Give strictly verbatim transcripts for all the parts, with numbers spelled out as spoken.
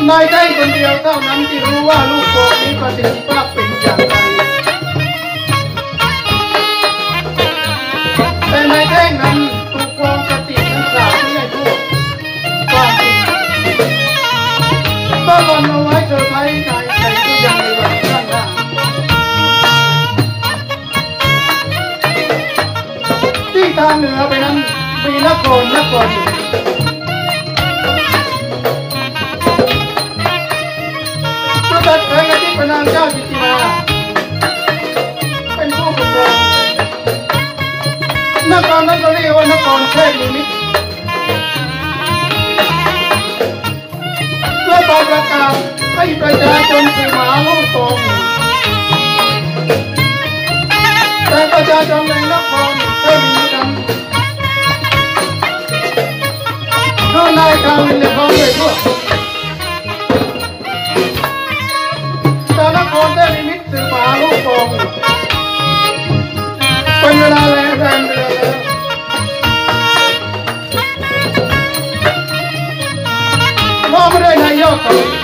นายได้คนเดียวเท่านั้นที่รู้ว่าลูกโป่งนี้ประสิทธิภาพเป็นอย่างไรแต่นายแท่งนั้นถูกกองสติทั้งสามไม่ให้พูดความจริงก็ลนเอาไว้เธอไทยนายใส่ตัวอย่างในวันข้างหน้าที่ทางเหนือไปนั้นมีนครนครหนึ่งตัดแผงอาทิตย์พระนางเจ้าจิตติมาเป็นผู้ปกครองนครนั้นก็เรียกว่านครเทพนิมิตรเพื่อเป่าประกาศให้ประชาชนสืบหาลูกโป่งแต่ประชาชนในนครเทพนิมิตรนั้นก็นายกาวินเลยพร้อมเลยทั่วนครได้ลิมิตสืบหาลูกโป่งเป็นเวลาแรงแรงเดือนแล้วมองไม่ได้นายก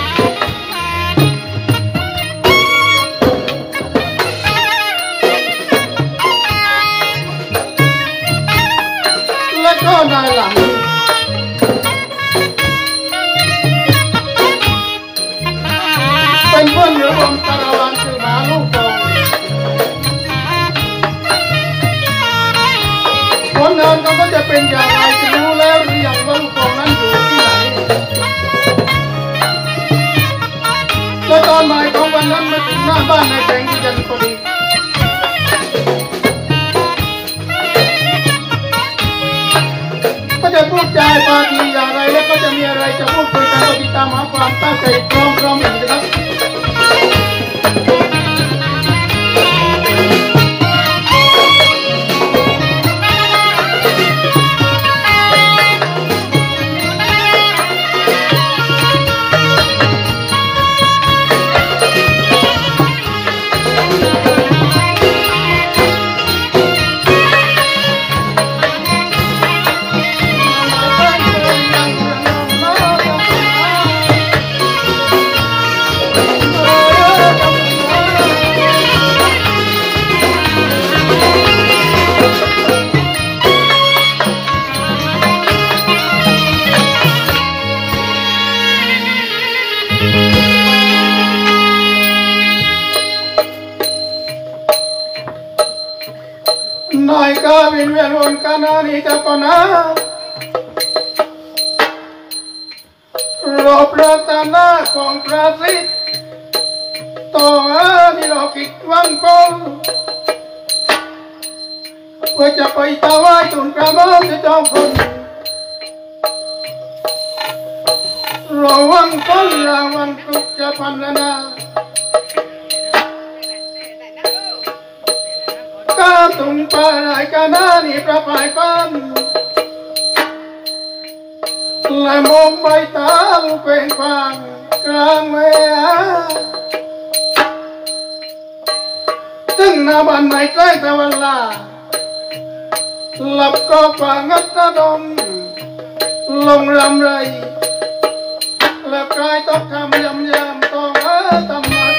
และก็นายหลังเป็นเพื่อนเหลือวงตารางสืบหาลูกโป่งผลงานเขาก็จะเป็นอย่างไรจะรู้แล้วหรือยังว่าลูกโป่งนั้นอยู่ที่ไหนและตอนบ่ายของวันนั้นมาถึงหน้าบ้านนายแสงที่จันทร์พอดีก็จะพูดจาปาทีอย่างไรและก็จะมีอะไรจะพูดคุยกันก็ติดตามหาความตั้งใจพร้อมๆอย่างนี้นะครับนายกาวินเวียนวนกันนานีจะปนารบรัตนาของพระสิทธิ์ต่ออาที่เราคิดวันก่อนเพื่อจะไปถวายทูลกระหม่อมจะจอมพลระวังต้นระวังทุกจะพันนาก้าตุงปลายรายกานานีประปายฟันและมองใบตาลูกเป็นฟังกลางเวถึงนาบันในใกล้ตะวันลาหลับก็ฟังงัดระดมลงรำไรและกายต้องทำยำยำต้องเออทำมา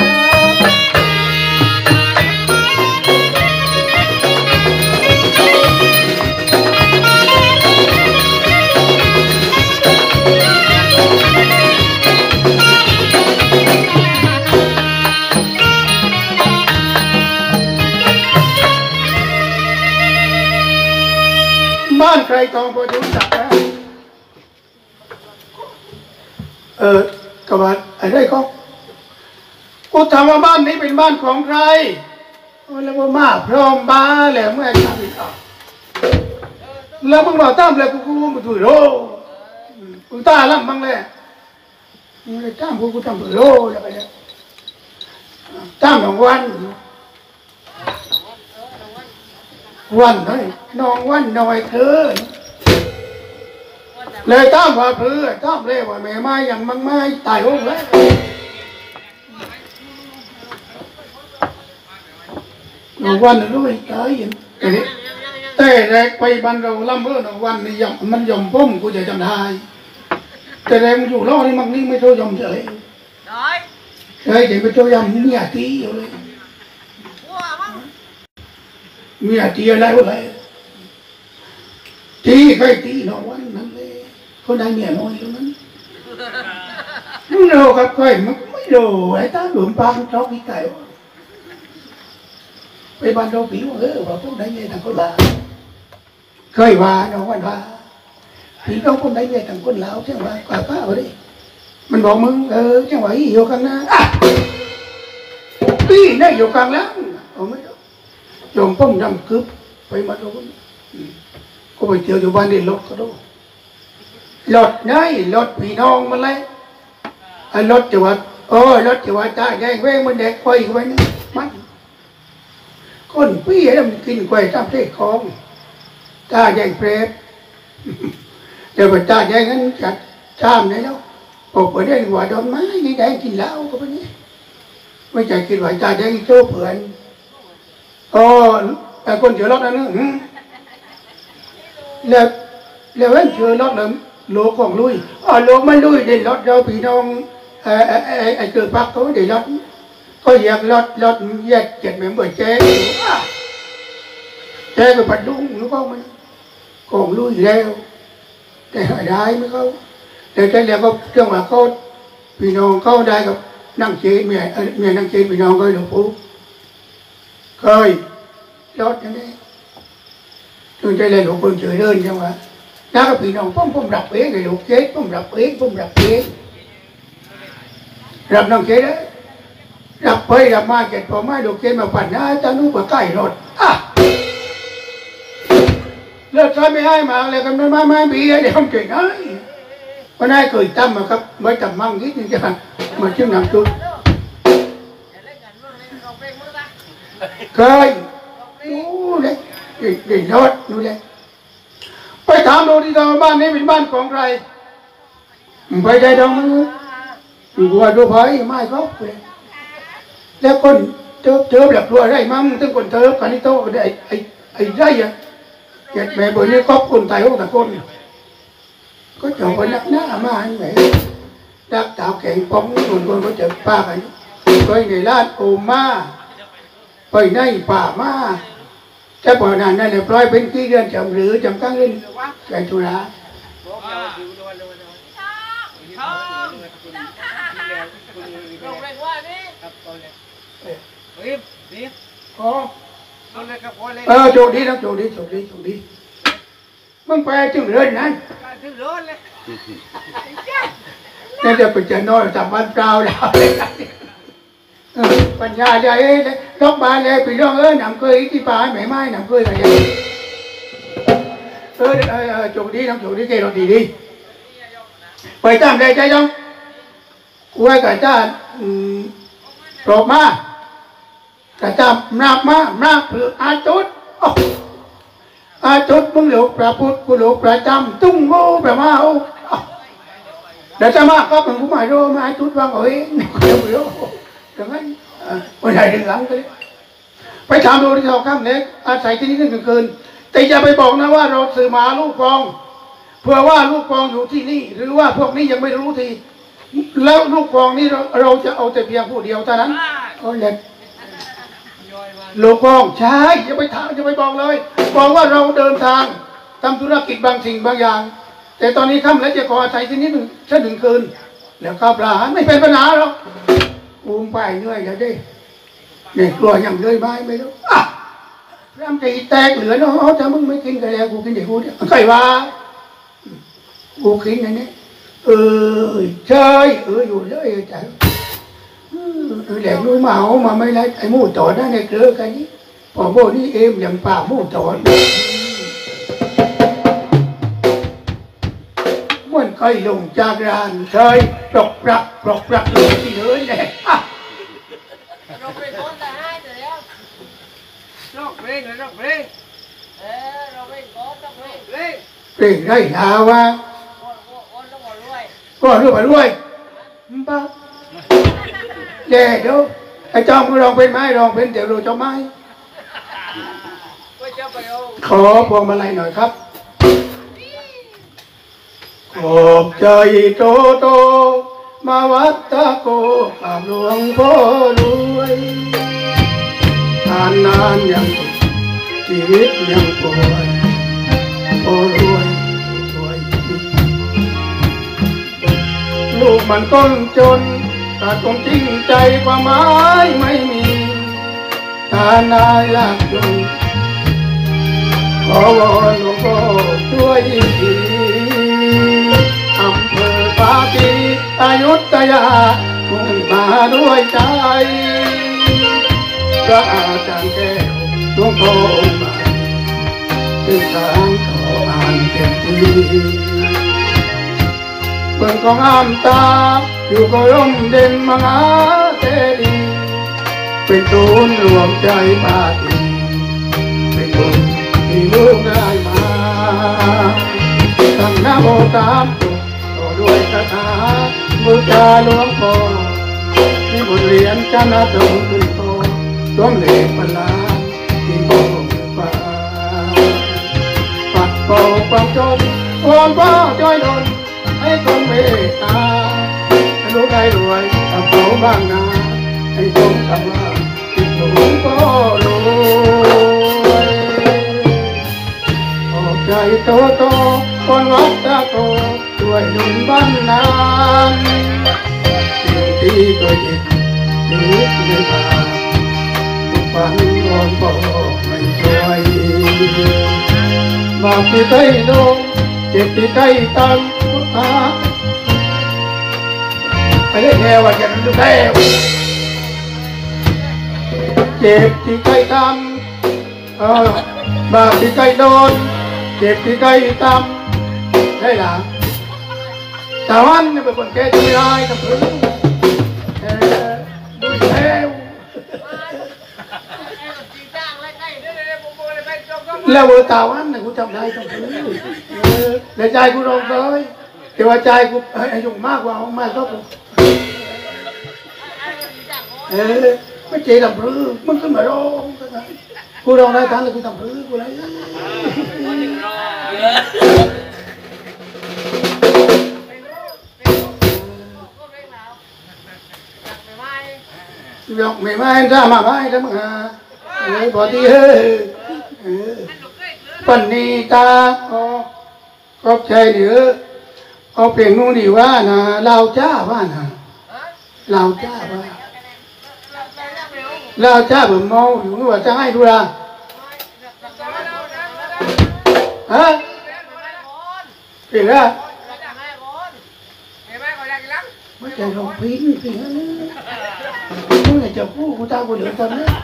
บ้านใครทองพอจะรู้จักนะเออกระบาดอะไรก็กูถามว่าบ้านนี้เป็นบ้านของใครแล้วว่ามาพร้อมบ้าแล้วเมื่อไหร่จะแล้วมึงบอกตามเลยกูกูมาถุยโลกูตาล่ำบ้างเลยมึงเลยตามกูกูทำถุยโลแล้วไปเนี่ยตามหนองวันวันน้อยน้องวันน้อยเธอเลยตามว่าเพื่อตามเลยว่าแม่ไม้ยังมั่งไม้ตายโอ้แล้วน้องวันด้วยตายยังแต่แรกไปบ้านเราล่ำเมื่อน้องวันนี่ยำมันยำพุ่มกูจะจำได้แต่แรงอยู่รอดนี่มันนี่ไม่โทษยอมเฉยเฉยเดี๋ยวไปโทษยอมเมียตีอยู่เลยเมียตีอะไรวะไรตีใครตีนอนวันนั้นเลยคนได้เมียน้อยตรงนั้นมึงรู้ครับใครมันไม่รู้ไอ้ตาหลุมปลาชอบพี่ไก่ไปบ้านเราผิวเออว่าพวกได้เมียทางคนลาวเคยว่าน้องวันว่าพี่น้องคนได้เมียทางคนลาวใช่ไหมกว่าป้าเอาดิมันบอกมึงเออใช่ไหมอยู่กลางหน้าพี่นี่อยู่กลางแล้วเอาไม่ได้โยมป้อมดำกึบไปมาดูก็ไปเจออยู่บ้านเด็กรถก็ดูรถไงรถพี่น้องมาเลยไอ้รถจังหวัดโอ้รถจังหวัดตาแดงแวงมันแดกไฟไว้นี่มันคนพี่ไอ้มันกินไฟตามเส้นของตาแดงเปรตเดี๋ยวไปตาแดงนั้นจัดชามไหนแล้วปกไปได้หัวโดนไม้นี่แดงกินเหล้าก็ไปนี่ไม่ใช่กินไหวตาแดงโจ้เผื่อนโอ้แต่คนเจอรถนั่นนึงแล้วแล้วเว้นเจอรถเลยโลของลุยอ๋อโลไม่ลุยเดี๋ยวรถเราพี่น้องไอ้ไอ้ไอ้ไอ้เกิดพักเขาเดี๋ยวรถก็อยากรถรถแยกเจ็ดเหมือนเบอร์เจ๊เจ๊ก็ปัดดุ้งรู้เปล่ามันของลุยแล้วแต่หายได้ไม่เขาแต่แต่แล้วก็จังหวะเขาพี่น้องเขาได้กับนั่งเจ๊เมียเมียนั่งเจ๊พี่น้องก็หลวงปู่เคยรถอย่างนี้จนใจเลยหลวงปู่เฉยเดินจังหวะแล้วก็พี่น้องพุ่มพุ่มรับเองไอ้ลูกเจ๊พุ่มรับเองพุ่มรับเองรับน้องเจ๊ได้รับไปรับมาเก็บพอมาลูกเจ๊มาปั่นนะตานู้นก็ใกล้รถอ่ะเลิกใช้ไม่ให้มาเลยกันไม่ไม่บีเดี๋ยวผมเก่งไอ้วันนั้นเคยตั้มมาครับไม่ตั้มมั่งนิดนึงจ้ะมาชื่อน้ำจุ๊บเคยนู้เลยเด็กรถนู้เลยไปถามดูที่ตอนบ้านนี้เป็นบ้านของใครไปได้ดองมือหัวดูไผ่ไม่เขาเลยแล้วคนเติบเติบแบบรัวไรมั่งถึงคนเติบกันนี่โตไอ้ไอ้ไอ้ไรอ่ะเกิดแม่บนนี้ครอบคนไทยของตะคนก็จบไปนักหน้ามาอันไหนดักดาวแข่งป้องคนคนก็จะป้ากันไปในร้านโอมาไปในป่ามาจะปล่อยนานนั่นเลยปล่อยเป็นกี่เดือนจำหรือจำกั้งเล่นแกจุฬาเออโจดีนะโจดีโจดีโจดีมึงไปจึงเรื่อนนั้นนี่จะไปเจอน้อยจากบ้านเปล่าแล้วปัญญาใจล็อกบ้านเลยไปร้องเออหนังเคยที่ป่าไม่ไม้หนังเคยอะไรเออเออโจดีน้องโจดีเกลดีดีไปตามใจใจจังกูให้กับเจ้าปลอบมาแต่เจ้าหนักมาหนักเพื่ออาจุดอาจุดมึงหลวงพระพุทธกูหลวงพระจำตุ้งโง่แบบมาเอาเดี๋ยวจะมาก็เป็นผู้หมายโรมาจุดวางเอาเองเดี๋ยวไปโรดังนั้นวันไหนถึงหลังไปไปถามดูที่เราข้ามเล็กอาศัยที่นี่กลางคืนแต่อย่าไปบอกนะว่าเราสื่อมาลูกกองเพื่อว่าลูกกองอยู่ที่นี่หรือว่าพวกนี้ยังไม่รู้ทีแล้วลูกกองนี้เราเราจะเอาแต่เพียงผู้เดียวเท่านั้นก็เล็กลูกกองใช่อย่าไปถามอย่าไปบอกเลยบอกว่าเราเดินทางทำธุรกิจบางสิ่งบางอย่างแต่ตอนนี้ค่ำแล้วจะขออาศัยที่นี่หนึ่งชั่วหนึ่งคืนแล้วข้าวปลาไม่เป็นปัญหาหรอกอุ้มไปเหนื่อยอย่าได้เนี่ยกลัวอย่างเลยไม่ไม่รู้อ่ะร่ำตีแตกเหลือเนาะถ้ามึงไม่กินกันแล้วกูกินเดี๋ยวกูเนี่ยใครว่ากูกินอย่างนี้เออเฉยเอออยู่เลยจ้ะเออแหลกนู้นมาเอามาไม่ไรไอ้หมูต่อนั่นเนี่ยเกลือกันนี้พอโบนี่เอ็มอย่างป่าหมูต่อมันเคยลงจากรานเคยปลอกปลักปลอกปลักเลยที่เลยแหละเราไปโอนแต่ให้เดี๋ยวรอกเพลงเลยรอกเพลงเออเราไปโอนรอกเพลงเพลงเพลงได้หาว่าโอนโอนต้องหมดรวยก็รวยรวยป้าเดี๋ยวไอ้จอมก็ลองเป็นไม้ลองเป็นเดี๋ยวเราจะไม้ขอพวงมาลัยหน่อยครับขขอบใจโตโตมาวัดตะโกกราบหลวงพ่อรวยทานนานยังชีวิตยังป่วยโอ้รวยรวยลูกมันต้นจนขาดความจริงใจความหมายไม่มีฐานะยากจนขอวอนหลวงพ่อช่วยทีอำเภอปาจีอยุธยามุ่งมาด้วยใจพระอาจารย์แก้วหลวงพ่อองค์ใหม่ซึ่งทางต่ออ่านเต็มที่เมืองของอ้ามตาอยู่ก็ร่มเด่นมหาเจดีย์เป็นศูนย์รวมใจปาจีเป็นบุญที่ลูกได้มาตั้งนะโมตามตุกต่อด้วยคาถาบูชาหลวงพ่อมีบทเรียนจานาตรงขึ้นโตร่วมเล็กพลานที่โบกฟ้าปัดเป่าความจนวอนพ่อช่วยดลให้คนเมตตาให้ลูกได้รวยกับเขาบ้างนาให้สมกับว่าที่หลวงพ่อรวยออกใจโตโตคนวัดตะโกด้วยดุลบันนานสิ่งที่ตัวเองชีวิตไม่ผ่านทุกวันวอนพ่อไม่ช่วยบาปที่ใจลงเจ็บที่ใจตั้งพุทธะไปได้แค่ว่าจะรู้แล้วเจ็บที่ใจตั้งเออบาปที่ใจโดนเจ็บที่ใจตั้งได้หรือแต่วันนี่เป็นคนแก่จะไม่ได้กับเพื่อนเออดูแล้วแล้วเวอร์ตาวันนี่กูจำได้ต้องซื้อเออแต่ใจกูร้องเลยแต่ว่าใจกูไอ้ยุ่งมากกว่าของมาก็กูเออไม่เจ๊ทำพื้นมึงขึ้นมาร้องกูร้องได้ทันเลยกูทำพื้นกูเลยยกไม่ไม่ถ้ามาไม่ถ้ามึงหาเออพอดีเฮ้เออปันนี้ตาอ๋อก็ใช่เดี๋ยวเอาเพลงนู้นดีว่านะเราจ้าว่านะเราจ้าว่าเราจ้าแบบเมาอยู่ว่าจะให้ดูละฮะเพลงอะไรไม่ใช่ร้องเพลงเพลงอะไรมึงอยากจะพูดกูตากูเหลือตอนนี้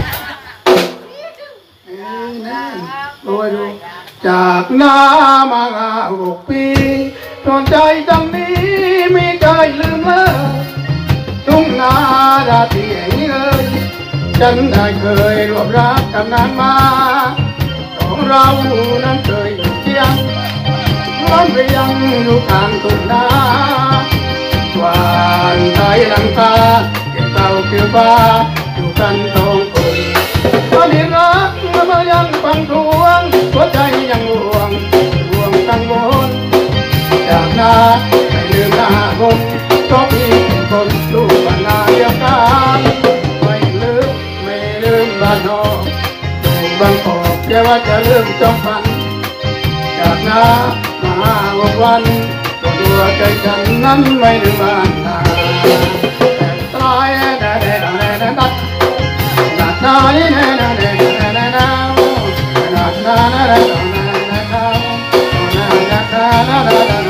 เออนั่นโอ้ยดูจากน้ามาหกปีตอนใจจังนี้ไม่เคยลืมเลยทุ่งนาราตรีเลยฉันได้เคยรวบรักกันนานมาของเรานั้นเคยอยู่เคียงร้องเรียงอยู่ข้างทุ่งนาหวานใจลังกาเก็บเต่าเกี่ยวฟ้าอยู่กันสองคนตอนนี้รักมันยังฟังทวงหัวใจยังห่วงห่วงกังวลจากนาไม่ลืมหน้าคนเพราะพี่เป็นคนลูกบ้านนาเดียวกันไม่ลืมไม่ลืมบ้านนอกอยู่บางกอกแค่ว่าจะลืมจอมพันจากนามาหกวันตัวใจฉันนั้นไม่ลืมบ้านนาแต่ตายแน่แน่แน่แน่นัดนัดนาแน่แน่แน่แน่แน่นานัดนาแน่แน่แน่แน่นานัดนาแน่แน่แน่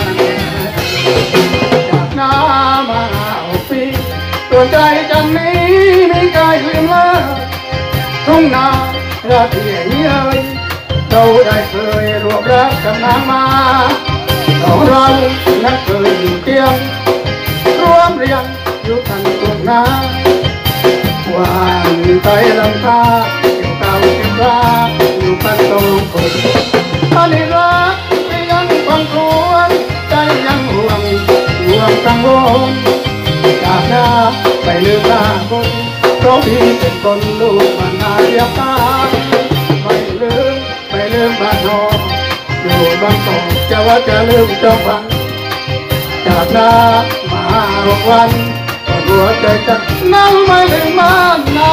จากน้ามาหกปีตัวใจฉันนี้ไม่เคยลืมเลยทุ่งนาราตรีนี้เอ่ยเราได้เคยรวบรักกับนางมาของเรานั้นเคยอยู่เคียงร่วมเรียงอยู่กันทุ่งนาหวานใจลำคาเกี่ยวเก่าเกี่ยวฟ้าอยู่กันสองคนตอนนี้รักไม่ยังฟังครวญใจยังห่วงห่วงกังวลจากหน้าไปลืมหน้าคนเพราะพี่เป็นคนลูกบ้านนาเดียวกันไม่ลืมไม่ลืมบ้านนอกอยู่บางกอกจะว่าจะลืมจอมพันจากนามาหกวันหัวใจจะนั่งไม่ถึงมานนา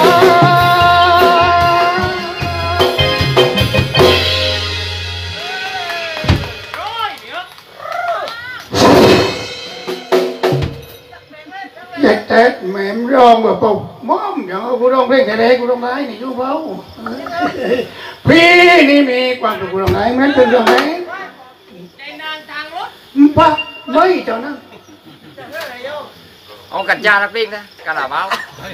เด็กแต่แม่มร้องแบบปุ๊บม้อมอย่างกูร้องเพลงแต่เด็กกูร้องไรนี่ยุ่งเบาพี่นี่มีความสุขกูร้องไรเหมือนเป็นร้องไรใจนางทางรถปะไม่เจ้านั่งเอากัญชานักวิ่งนะกระดาษเมา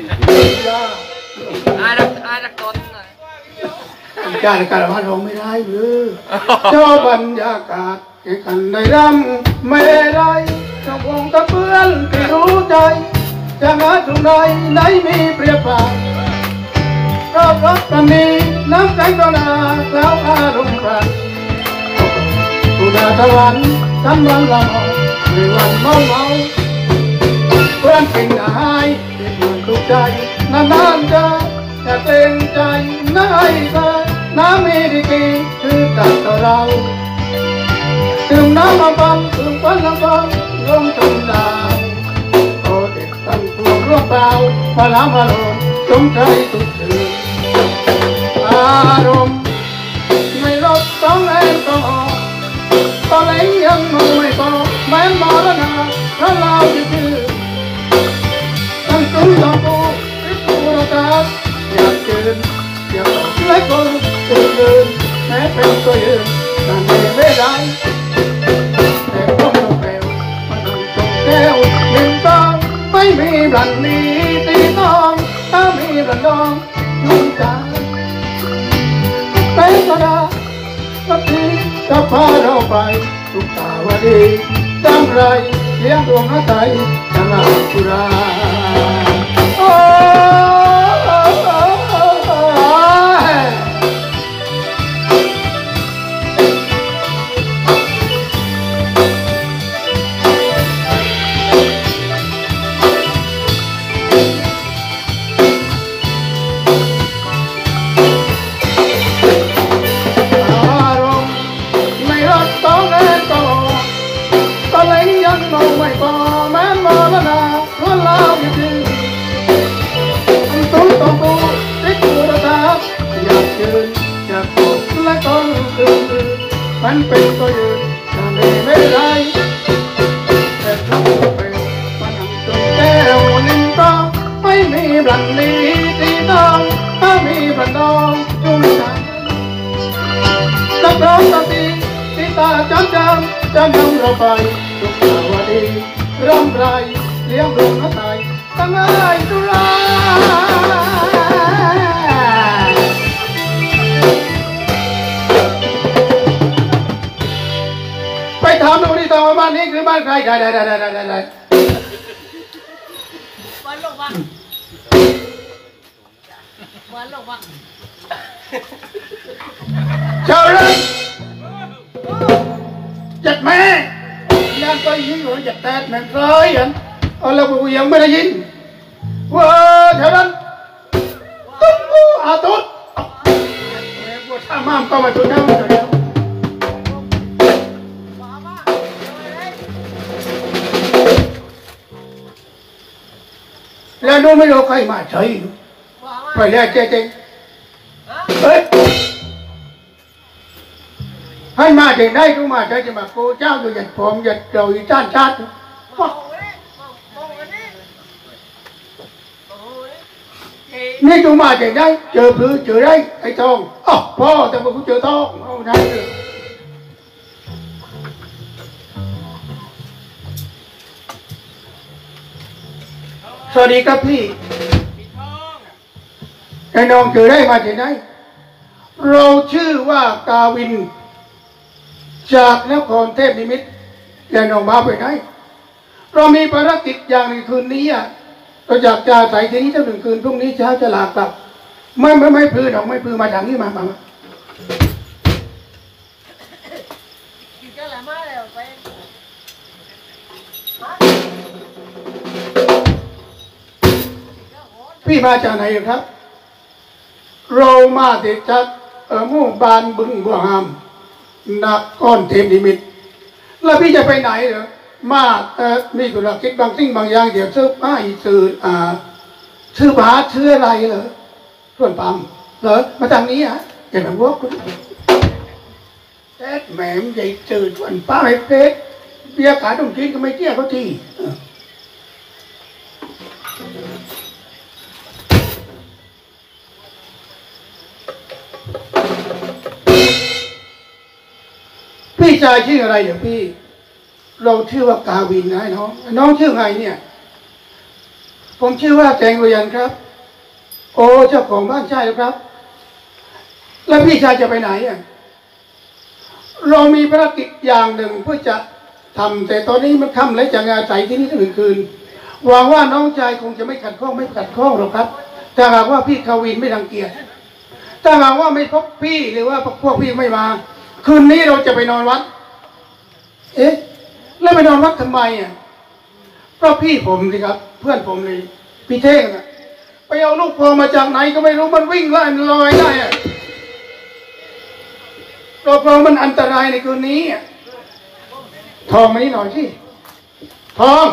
ไอ้นักไอ้นักต้นกัญชาในการว่าร้องไม่ได้เลยชอบบรรยากาศแข่งกันในรำไม่ได้เจ้าคงตะเพื่อนที่รู้ใจจะหาตรงไหนไหนมีเปรียบปานรอบรถกันนี้น้ำแข็งต่อหน้าแล้วอารมณ์รันตุลาตะวันกำลังละมองในวันเมาเมาเพื่อนเป็นนายที่เพื่อนทุกใจนานๆจะจะเต็มใจนายเธอน้ำมีดีกีคือตัดต่อเราถึงน้ำมาบังถึงควันละบังลงจมดาวโอเด็กตั้งพวงร่วงเปล่าพลามาลมจงใจสุดถึงอารมณ์ไม่ลดต้องแรงต่อตอนไหนยังไม่พอแม้มรณะพระลาวยืนตั้งตุ้งตะปูริบปูรตาอยากเกินอยากบอกและคนตื่นยืนแม้เป็นตัวยืนนั่นไม่ได้แต่ต้องต้องเร็วมันต้องต้องแก้วหนึ่งต้องไม่มีบลันนี้ตีต้องถ้ามีบลันน้องยุ่งใจแต่ก็ได้สักทีจะพาเราไปทุกตาวดีจำไรเลี้ยงดวงหัวใจจะลาสุราโอ้ไม่พอแม้มรณะเพราะเราอยู่ดีตุ้งตองกูติดตัวตาอยากยืนอยากกดและก็คืนมันเป็นตัวยืนจะไม่ไม่ได้แต่ต้องเปลี่ยนมันนั่งจนแก้วนิ่งต้องไม่มีบลันนี้ที่ต้องถ้ามีบลันน้องจุ่มใจนักร้องตาตีที่ตาจำจำจะนำเราไปทุกสวัสดีร่ำไรเลี้ยงดวงน้ำใจตั้งไงตุลาไปถามดูที่ตรงบ้านนี้คือบ้านใครได้ได้ได้ได้ได้ได้วันลงวังวันลงวังเจ้าเลยจัดแม่ยังก็ยิงหรือจัดแตดแม่งเลยอันเอาแล้วกูยังไม่ได้ยินว่าแถวนั้นตุ๊บกูอาตุ๊ดแม่กูถ้ามามก็มาตุ๊ดแล้วเดี๋ยวแล้วนู้ไม่รู้ใครมาใช่ไปแล้วเจ๊เจ๊เฮ้ยให้มาถึงได้ก็มาได้จะมาโกเจ้าอยู่หยัดผมหยัดเราอยู่จ้านชาตินี่กูมาถึงได้เจอพื้นเจอได้ไอ้ทองอ๋อพ่อแต่มากูเจอทองเอาได้เลยสวัสดีครับพี่ไอ้น้องเจอได้มาถึงได้เราชื่อว่ากาวินจากนครเทพนิมิตรแกน้องมาไปไหนเรามีภารกิจอย่างในคืนนี้อ่ะเราอยากจะใส่ที่นี้เจ้าหนึ่งคืนพรุ่งนี้เช้าจะลากลับไม่ไม่ไม่พื้นหรอกไม่พื้นมาทางนี้มามาพี่มาจากไหนครับเรามาติดจากเออหมู่บ้านบึงบัวงามนครเทพนิมิตรแล้วพี่จะไปไหนเหรอมากเอ่อมีธุรกิจบางสิ่งบางอย่างเดี๋ยวซื้อมาอีซื้ออ่าซื้อบาสซื้ออะไรเหรอส่วนปั๊มเหรอมาทางนี้อ่ะเห็นไหมว่าคุณแจ๊ดแหมมใหญ่จืดส่วนป้าไอ้เพชรเบียร์ขายตรงจีนก็ไม่เที่ยเขาทีพี่ชายชื่ออะไรเดี๋ยวพี่เราชื่อว่ากาวินนะน้องน้องชื่อไงเนี่ยผมชื่อว่าแจงเรียนครับโอ้เจ้าของบ้านใช่แล้วครับแล้วพี่ชายจะไปไหนอ่ะเรามีภารกิจอย่างหนึ่งเพื่อจะทำแต่ตอนนี้มันค่ำและจะอาศัยที่นี่ถึงคืนหวังว่าน้องชายคงจะไม่ขัดข้องไม่ขัดข้องหรอกครับแต่หากว่าพี่กาวินไม่รังเกียจถ้าหากว่าไม่พบพี่หรือว่าพวกพี่ไม่มาคืนนี้เราจะไปนอนวัดเอ๊ะแล้วไปนอนวัดทำไมอ่ะเพราะพี่ผมสิครับเพื่อนผมเลยพี่เท่งอ่ะไปเอาลูกโป่งมาจากไหนก็ไม่รู้มันวิ่งไล่มันลอยได้อ่ะเราเพราะมันอันตรายในคืนนี้อ่ะทองมานี่หน่อยสิทอง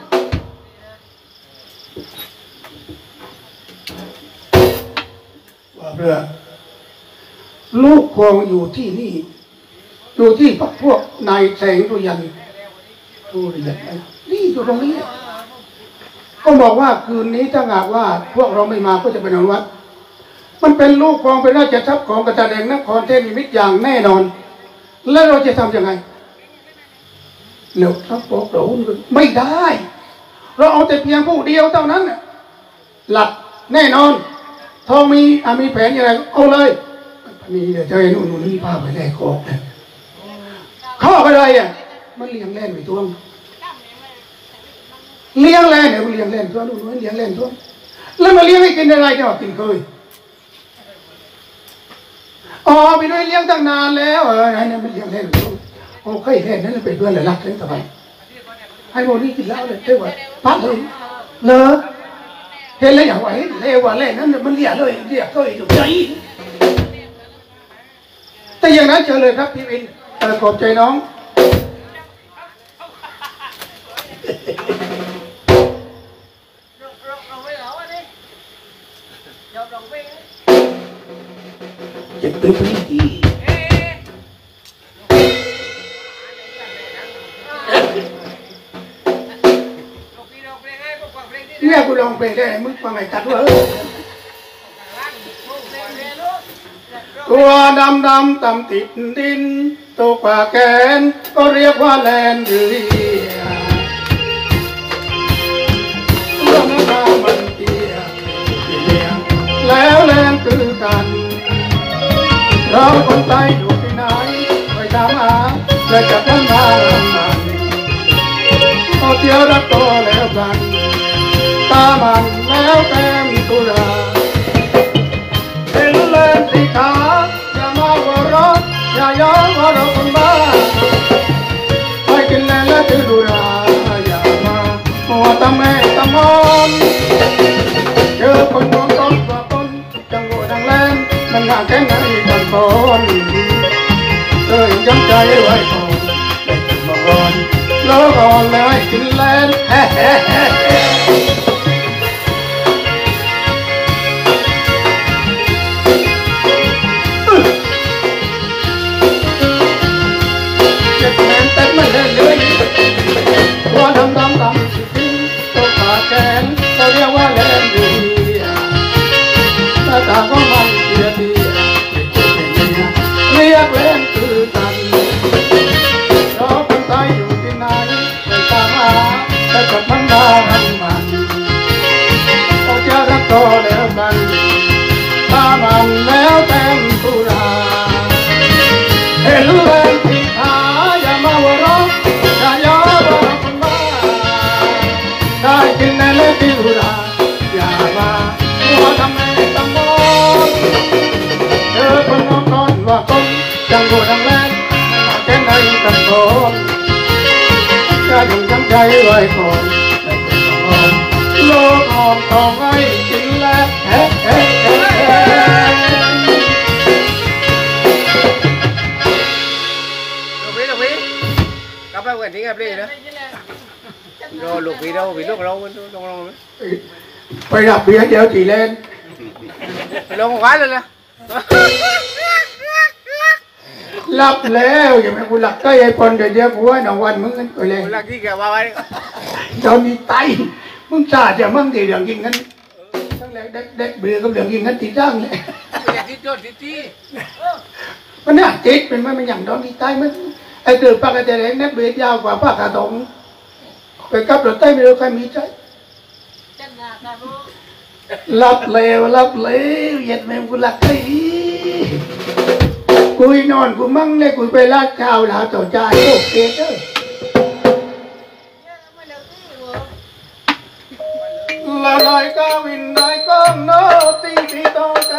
ว่าเรือลูกโป่งอยู่ที่นี่อยู่ที่พวกพวกนายแสงตุยันตุยันนี่อยู่ตรงนี้ก็บอกว่าคืนนี้ถ้าหากว่าพวกเราไม่มาก็จะไปนอนวัดมันเป็นลูกของเป็นราชทรัพย์ของกษัตริย์แห่งนครเทพนิมิตรอย่างแน่นอนแล้วเราจะทำยังไงเหลวทัพโปกเราไม่ได้เราเอาแต่เพียงผู้เดียวเท่านั้นหลักแน่นอนทองมีอามีแผนอย่างไรเอาเลยนี่เดี๋ยวจะให้นู่นนู่นนี่พาไปแลกของข้ออะไรอ่ะมันเลี้ยงเล่นไปทั่วเลี้ยงเล่นเนี่ยเลี้ยงเล่นทั่วนู่นนู่นเลี้ยงเล่นทั่วแล้วมาเลี้ยงให้กินอะไรเนี่ยกินเคยอ๋อไปด้วยเลี้ยงตั้งนานแล้วเออไอ้นี่มันเลี้ยงเล่นทั่วโอ้เคยเล่นนั่นเป็นเพื่อนเลยรักเลยต่อไปให้โมนี่กินแล้วเลยเท่าไหร่ปั๊บเลยเลอเห็นแล้วอย่างไรเลวว่าเล่นนั่นมันเลี้ยเลยเลี้ยเคยอยู่ใจแต่อย่างนั้นเจอเลยครับพี่วินขอบใจน้องเจ็บไปพี่ดีเนี่ยกูลองเพลงได้มึงฟังไอ้ตัดวะตัวดำดำต่ำติดดินตัวกว่าแกนก็เรียกว่าแลนเรือเรื่องน้ำมันเตี้ยเตี้ยแล้วแลนคือกันเราคนไทยอยู่ที่ไหนไปตามหาและจับมันมาลำมันเอาเที่ยวรักตัวแล้วกันตามันแล้วแก้มตุลาเห็นเล่นสีขาอย่ามาหัวเราะอย่าย้อนว่าเราคนบ้าไปกินเล่นและถือดูราอย่ามาหัวตาแม่ตามอนเจอคนมองต้นกว่าคนจังหวะดังเล่นมันหนักแค่ไหนกันก่อนเอ้ยย้ำใจไว้ก่อนได้กินมาก่อนแล้วก่อนแล้วให้กินเล่นเฮ้เฮ้เฮ้ว่าดำดำดำสิทิ้งตัวขาแขนเราเรียกว่าแลนเรือหน้าตาของมันเตี้ยเตี้ยเรียกแลนคือกันเราคนไทยอยู่ที่ไหนไปตามหาแต่จับมันได้มันมันเราจะรักต่อแล้วกันถ้ามันแล้วแต้มตุลาเห็นแลนที่ขาอย่ามาหัวเราะอย่าย้อนได้กินในเล็กที่ดูดาอย่ามาหัวทำไมตำมองเจอคนมองก่อนว่าคนจังหัวดังแรงแค่ไหนกันก่อนจะยังจำใจไว้ก่อนแต่เป็นก่อนโลกอ่อนต้องให้กินแล้วเฮ้เฮ้เฮ้เราพี่เราพี่กลับไปวันนี้ครับพี่นะรอลูกพี่เราพี่ลูกเราต้องลองไหมไปรับเบียร์เดี๋ยวจีเล่นไปลองขวานเลยนะรับแล้วอย่าไปกูหลักก็ไอ้ปนเดี๋ยวเดี๋ยวกูว่าหนองวันมึงกันก็เลยเวลาที่แกว่าไว้ตอนนี้ไตมึงซาจะมึงตีเรื่องยิงกันทั้งแรกเด็กเด็กเบียร์กับเรื่องยิงกันตีร่างเลยอย่าที่โจทย์ที่ที่มันน่าติดเป็นมันมันอย่างตอนที่ไตมันไอ้เกิดปากกระเจริญนักเบียร์ยาวกว่าปากกระตงไปกับรถไตไม่รู้ใครมีใจรับเลวรับเลวเหยียดแม่งกูหลักไอ้กูนอนกูมั่งเลยกูไปลาดข้าวลาต่อใจโอเคเด้อละลอยก็วินได้ก็โน้ตีตีตองกัน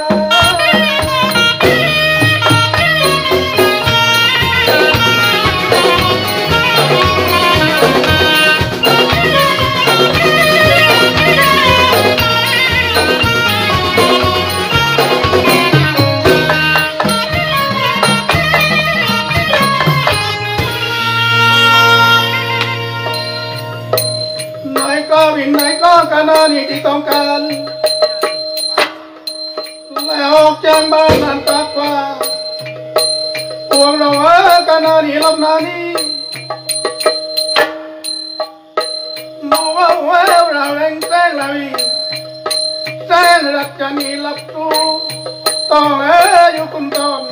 วิ่งไหนก็กันนี่ที่ต้องการแล้วออกจากบ้านนั้นตากว่าพวกเราเออกันนี่ลำนานี่มัวแววเราเองแจ้งเราอีแจ้งรักกันนี่ลับตูต้องเอออยู่คุมตอน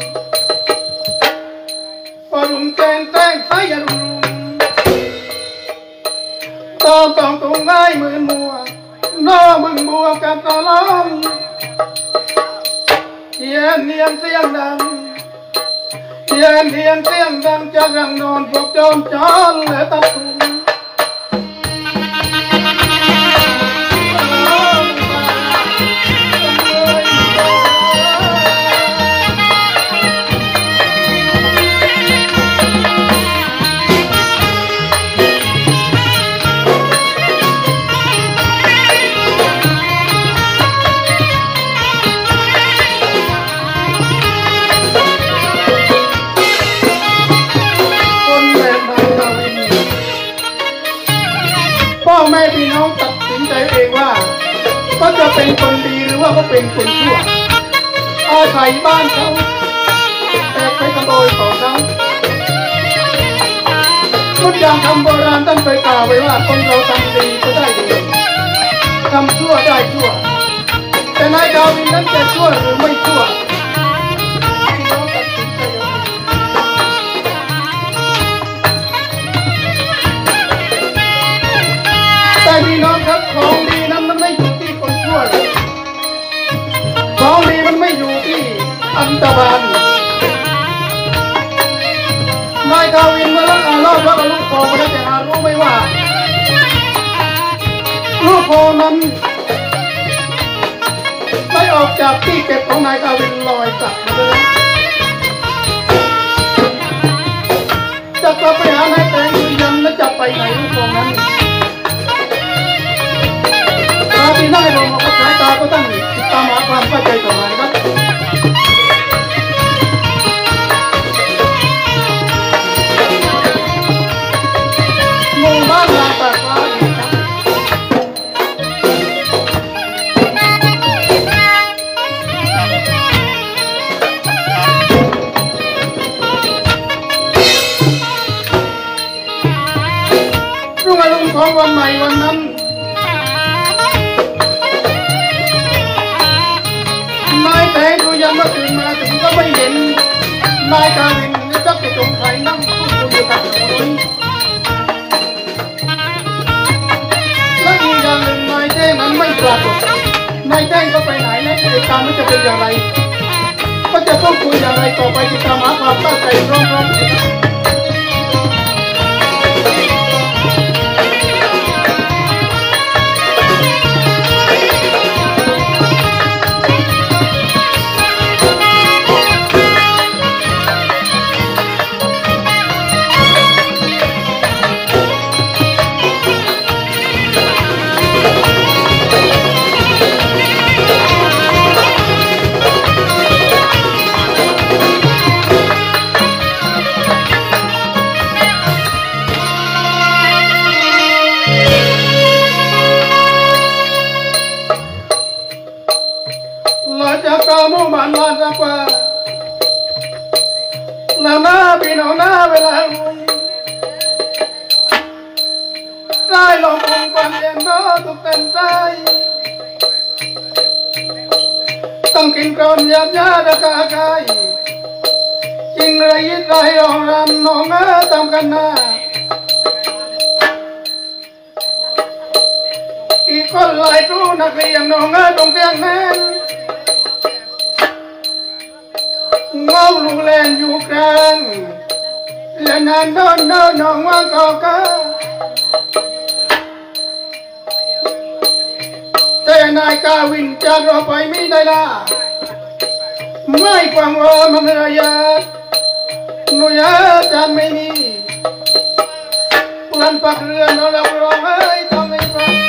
พอรุมแจ้งแจ้งใส่ยารุมต้องต้องตรงง่ายมือมัวน้อมึงบัวกันตลอดเย็นเนียนเสียงดังเย็นเนียนเสียงดังจากรังนอนพวกโจรจอนและตะตุงพ่อแม่พี่น้องตัดสินใจเองว่าเขาจะเป็นคนดีหรือว่าเขาเป็นคนชั่วอาศัยบ้านเขาแต่ไปขโมยของเขาทุกอย่างทำโบราณท่านเคยกล่าวไว้ว่าคนเราทำดีก็ได้ดีทำชั่วได้ชั่วแต่นายดาวินนั้นจะชั่วหรือไม่ชั่วพี่น้องตัดสินใจเองแต่พี่น้องครับของดีนั้นมันไม่อยู่ที่คนชั่วเลยของดีมันไม่อยู่ที่อันตรานนายดาวินมาแล้วอาลอดแล้วก็ลูกโป่งแล้วแต่หารู้ไหมว่าลูกโป่งนั้นไม่ออกจากที่เก็บของนายดาวินลอยกลับมาเลยจะกลับไปหานายแตงยืนยันและจะไปไหนลูกโป่งนั้นตาที่นั่งให้ผมก็สายตาก็ต้องติดตามหาความเข้าใจต่อมาครับหมู่บ้านลาตากฟ้าอีกครับรุ่งอรุณของวันใหม่วันนั้นนายแตงดูยันว่าตื่นมาถึงก็ไม่เห็นนายกาวินนี่จักจะจงไข่นั่งพูดคุยกับหนูนี่และอีกอย่างหนึ่งนายแจ้งนั้นไม่ปรากฏนายแจ้งก็ไปไหนและเหตุการณ์มันจะเป็นอย่างไรก็จะต้องคุยอย่างไรต่อไปติดตามหาความเข้าใจพร้อมๆกันแล้วหน้าพี่น้องหน้าเวลาลุงได้ลองคงความเย็นก็ทุกเต็มใจต้องกินกรอนยาญาตะกาไกยิ่งไรยิ่งไรรองรำน้องเออตามกันหน้าอีกคนหลายครูนักเรียนน้องเออตรงเตียงแน่นเงาลูแลนอยู่กลางและนานโดนเดินน้องว่างก็กะแต่นายกาวินจากเราไปไม่ได้ละไม่กวางว่ามันระยะหนูยาจานไม่มีเพื่อนปักเรือนเราเราร้องเอ้ยทำไม่ฟัง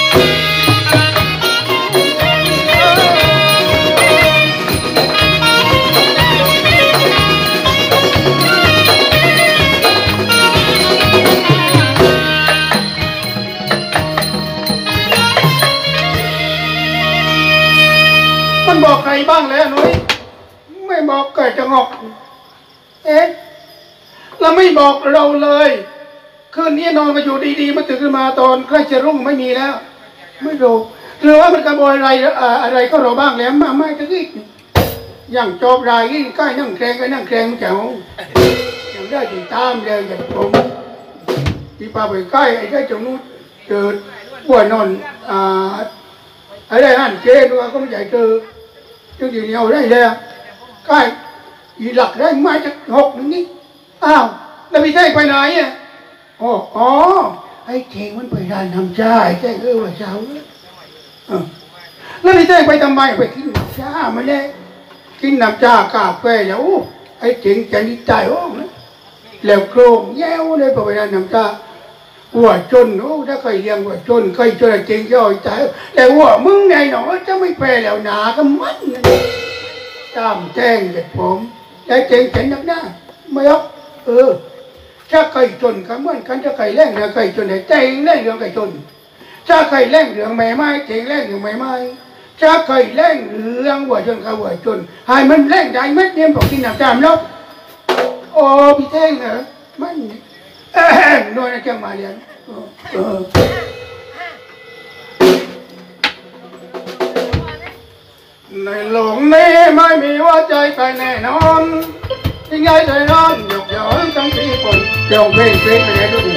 มันบอกใครบ้างแล้วหนุ่ยไม่บอกเกิดจะงอกเอ๊ะแล้วไม่บอกเราเลยคืนนี้นอนมาอยู่ดีๆมาตื่นขึ้นมาตอนใกล้จะรุ่งไม่มีแล้วไม่รู้หรือว่ามันกระบอยอะไรอะไรก็เราบ้างแล้วมาไม่ก็อีกอย่างจอบรายยิ่งใกล้นั่งแกรงก็นั่งแกรงเจ้าอย่างได้ติดตามเลยอย่างผมที่พาไปใกล้ไอ้ใกล้จงนู้นเจอป่วยนอนอ่าอะไรนั่นเจนว่าก็ไม่ใหญ่เจอจังดีเอาได้เลยใกล้ยีหลักได้ไม่จะหกนี่อ้าวแล้วพี่แท่งไปไหนอ่ะอ๋ออ๋อไอ้เจงมันไปร้านทำชาไอ้แท่งเออว่าเช้าแล้วพี่แท่งไปทำไมไปกินน้ำชามาเลยกินน้ำชากาแฟแล้วไอ้เจงจะนิจายโอ้แล้วโครงแย่เลยไปร้านน้ำชาหัวจนโอ้ถ้าเคยเลี้ยงหัวจนเคยจนจริงย่อยใจแต่หัวมึงไงหนอจะไม่แปลแล้วหนาก็มันตามแจ้งเด็กผมได้เจงเจ๋งนักหน้าไม่ยกเออถ้าเคยจนก็เหมือนกันถ้าเคยแรงเรื่องเคยจนได้เจงแรงเรื่องเคยจนถ้าเคยแรงเรื่องแม่ไม้เจงแรงเรื่องแม่ไม้ถ้าเคยแรงเรื่องหัวจนกับหัวจนให้มันแรงได้เม็ดเดียวบอกกินน้ำจามแล้วโอ้พี่แท่งเหรอมันเออโน่นจังมาเรียนในหลงนี้ไม่มีว่าใจใครแน่นอนยิ่งใหญ่ใจร้อนหยกหยอนทั้งสี่คนเดี๋ยวเพลงเพลงไปไหนดู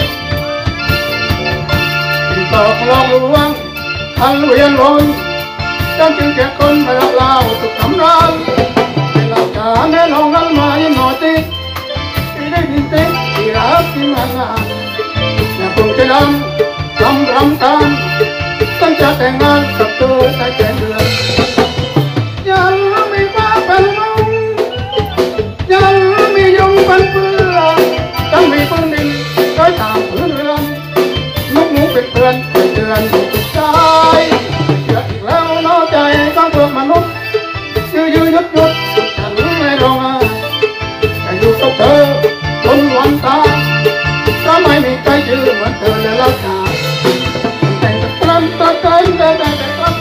ที่ตอกลองลวงทันเวียนวนจังจึงแก่คนมาเล่าตุกคำร้องเป็นหลักฐานแน่นอนกันมายิ่งหน่อยติดที่ได้ดินติดที่รักที่มันงานอย่าคงจะดำทำรำตามตั้งจะแต่งงานกับเธอได้แค่เดือนยังไม่ฟ้าเป็นลมยังมียงเป็นเพื่อนยังมีคนดินร้อยตามพื้นเรือนมุกมุกเป็นเพื่อนเป็นเดือนใจเกิดอีกแล้วน้อใจต้องตัวมนุษย์ยืดยืดยุดยุดฉันไม่ร้องไห้จะอยู่กับเธอจนวันตายถ้าไม่มีใครยืนเหมือนเธอและรักษาแต่งตรันตะกันแต่แต่แต่ครับ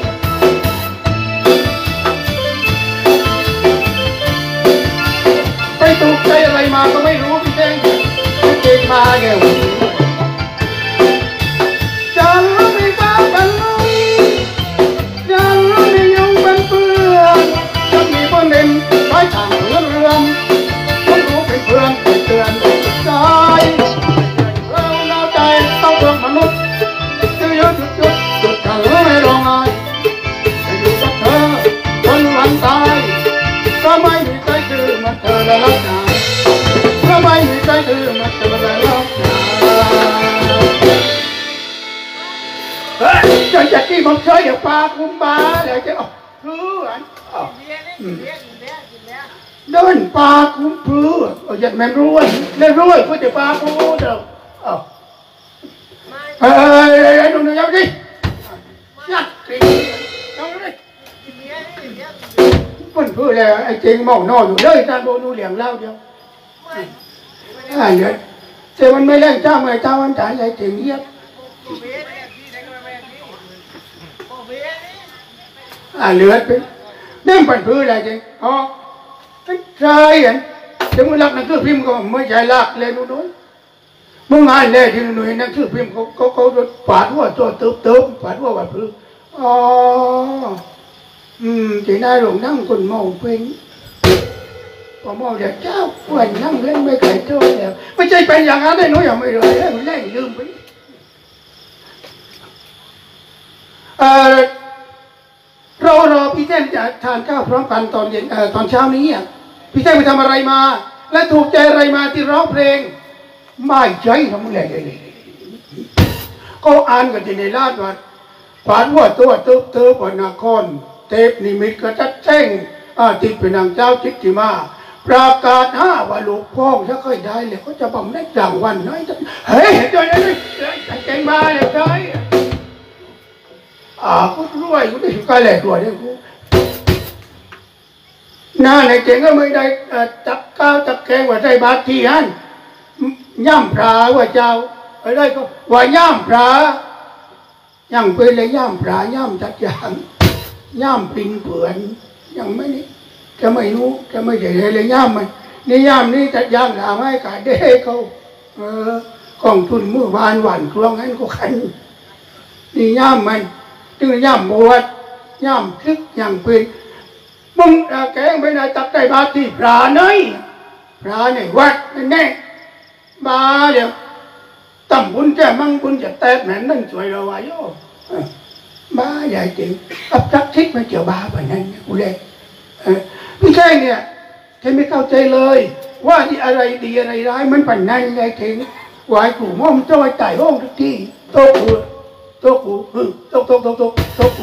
ไปถูกใจอะไรมาก็ไม่รู้พี่แจ้งเก่งมาแกวจันไม่ฟ้าเป็นลมจันไม่ยงเป็นเพื่อนจะมีคนเด่นร้อยต่างเรือนเรือนคนรู้เป็นเพื่อนเป็นเตือนใจเราหน้าใจต้องเพื่อนมนุษย์จะยืดจุดจุดจุดเธอไม่ร้องไห้จะอยู่กับเธอจนวันตายก็ไม่มีใครคือมันเธอและรักษาก็ไม่มีใครคือมันเธอและรักษาเฮ้ยจะจะกี้มันเคยเดี๋ยวปลาคุ้มปลาเดี๋ยวจะออกรู้อันเดินปลาคุ้มปลื้อเอาอย่างแม่รวยแม่รวยก็จะปลาคุ้มเดี๋ยวเอาเฮ้ยดูหน่อยยังดิยัดตีเอาเลยมันเพื่อแล้วไอ้เจงมองนออยู่เลยตาโดนูเหลียงเล่าเดียวอ่าเดี๋ยวแต่มันไม่แรงจ้าเมื่อจ้ามันจ่ายไอ้เจงเยียบอ่าเหลือเป็นเด้งปันพื้นอะไรจริงอ๋อเป็นใครเห็นถึงมึงรักนักสืบพิมพ์ก็ไม่ใช่รักเลยนู้นมึงงานเลยที่หน่วยนักสืบพิมพ์เขาเขาเขาปาดว่าตัวเติบเติบปาดว่าแบบคืออ๋ออืมที่นายหลวงนั่งคนเมาเป็นพอเมาเดี๋ยวเจ้าวันนั่งเล่นไม่ไก่โจ้แล้วไม่ใช่เป็นอย่างนั้นได้หนูอย่าไม่เลยมันแรงลืมไปเออเรารอพี่เต้นจะทานข้าวพร้อมกันตอนเย็นเอ่อตอนเช้านี้อ่ะพี่เต้นไปทำอะไรมาและถูกใจอะไรมาที่ร้องเพลงไม่ใช่ทำอะไรเลยก็อ่านกันที่ในลาดวัดผ่านว่าตัวเติบเติบปนครเทพนิมิตก็จะแจ้งอาทิตย์เป็นนางเจ้าจิตติมาประกาศห้าว่าลูกพ่องถ้าเคยได้เลยเขาจะบำได้รางวัลน้อยเฮ้ยเจ้าเนี่ยเก่งมาเลยใช่อ่ากูรวยกูได้สุกาแหลกรวยเนี่ยกูหน้าในเจ๋งก็ไม่ได้จับก้าวจับแกงว่าใจบาทที่ฮั่นย่ำพระว่าเจ้าอะไรก็ว่าย่ำพระยังเป็นเลยย่ำพระย่ำจัดยางย่ำปินเปื่อนยังไม่นี่จะไม่รู้จะไม่ใช่เลยย่ำมันนี่ย่ำนี่จัดยางทำให้กาเด้เขาเออกองทุนเมื่อวานหวานครวงนั้นก็ขันนี่ย่ำมันจึงย่ำบวชย่ำทึกยังเป็นมึงแกงไปไหนตักใจบาที่พระเนยพระในวัดแน่มาเดี๋ยวตั้มบุญแก่มั่งบุญจะแตกแหนนั่นสวยเราวายโยบ้าใหญ่จริงอับจักทิศไม่เกี่ยวบ้าแบบนั้นกูเลยไม่ใช่เนี่ยแค่ไม่เข้าใจเลยว่าที่อะไรดีอะไรร้ายมันปั่นนั่นไงถึงวายกูม่อมจ้อยไต่ห้องทุกที่โต๊ะกูโต๊ะกูโต๊ะโต๊ะโต๊ะโต๊ะโต๊ะกู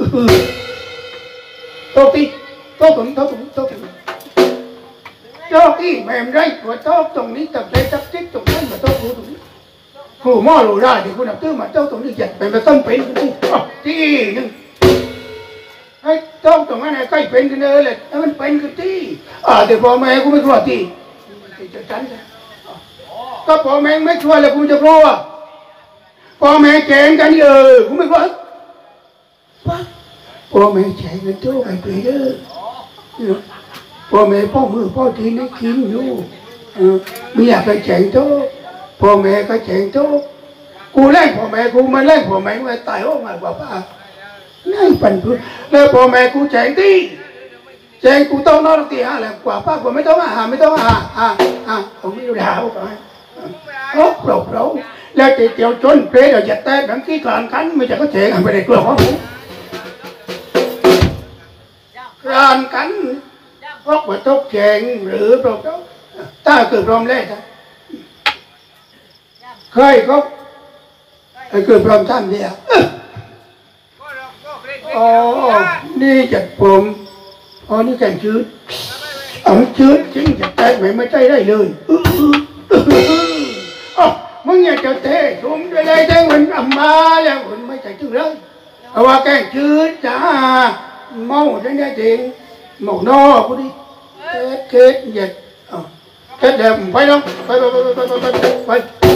โต๊ะที่โต๊ะตรงโต๊ะตรงโต๊ะตรงโต๊ะที่แม่ไรหัวโต๊ะตรงนี้ตับใจตับจิตตรงนั้นมาโต๊ะกูตรงนี้กูม่อรู้ได้ที่กูนับตื้อมาโต๊ะตรงนี้จัดเป็นมาต้นเป็นที่ที่นึงไอ้โต๊ะตรงนั้นไอ้ใกล้เป็นกันเลยเลยแล้วมันเป็นกันที่อ่าแต่พอแม่กูไม่กลัวที่จะจันเลยก็พอแม่ไม่ช่วยแล้วกูจะกลัวพอแม่แข่งกันเออกูไม่กลัวพอแม่แข่งกันโจ้ไอ้เปเด้อพอแม่พ่อมือพ่อทีนี่กินอยู่ไม่อยากไปแข่งโจ้พอแม่ก็แข่งโจ้กูเล่นพอแม่กูมาเล่นพอแม่กูตายโอ้มากกว่าป้านั่งปั่นพื้นแล้วพอแม่กูแข่งที่แข่งกูต้องนอนตีห้าแล้วกว่าป้ากูไม่ต้องอาหารไม่ต้องอาหารอ่าอ่าผมไม่รู้ด่าเขาก่อนโอ้โปร่งโปร่งแล้วเจียวจนเพลเดี๋ยวจะแตกทั้งที่กลางกันไม่จะก็แข่งไปในกลัวเขากลางกันพวกว่าตกแข่งหรือโปร่งโปร่งถ้าเกิดพร้อมแรกนะเคยเขาเกิดพร้อมท่านเดียวอ๋อนี่จัดผมอ๋อนี่แข่งชืดเอาชืดจริงจะแตกไม่ใจได้เลยอ๋อมึงอยากจะเตะทุ่มไปเลยแต่มันอัมมาแล้วมันไม่ใจถึงเลยเอาว่าแข่งชืดจ้าเมาได้แน่จริงเมานอกูดิเทสเทสเหยียดอ๋อเทสเดี๋ยวไปน้องไปไปไปไปไปไป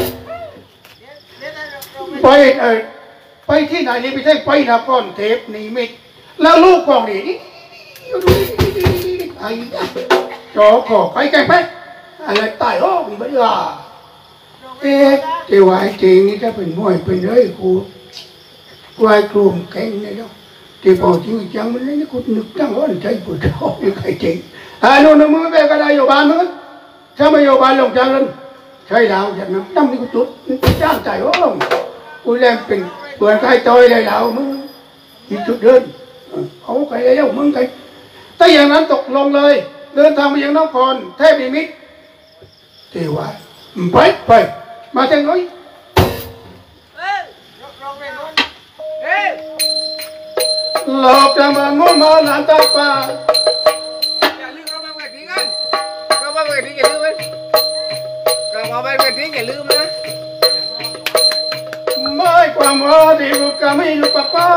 ไปเออไปที่ไหนนี่ไปใช่ไปนครเทพนิมิตแล้วลูกกองนี่ไอ้จอขอไปแกงไปอะไรตายห้องไม่ว่าเอ๊ะเจ้าไอ้จริงนี่ถ้าเป็นมวยเป็นเลยกูกูไอ้กลุ่มแกงนี่เนาะที่พอจริงจังมันนี่กูนึกตั้งว่าใจปวดท้องนี่ใครจริงอ่าโน่นมึงไปก็ได้โยบานมึงถ้าไม่โยบานลงจังนั้นใช่แล้วจากนั้นตั้งนี่กูจุดจ้างใจห้องกูเล่นเป็นเปิดใครต่อยเลยแล้วมึงมีจุดเดินเอาใครแล้วมึงใครถ้าอย่างนั้นตกลงเลยเดินทางไปยังนครเทพนิมิตเทวาไปไปมาเจ้าน้อยหลอกจะมาง้อมาหลานตาป่าอย่าลืมเอามาเวทีกันก็มาเวทีอย่าลืมเลยก็มาเวทีอย่าลืมนะไม่ความว่าที่กูก็ไม่รู้ปะป้า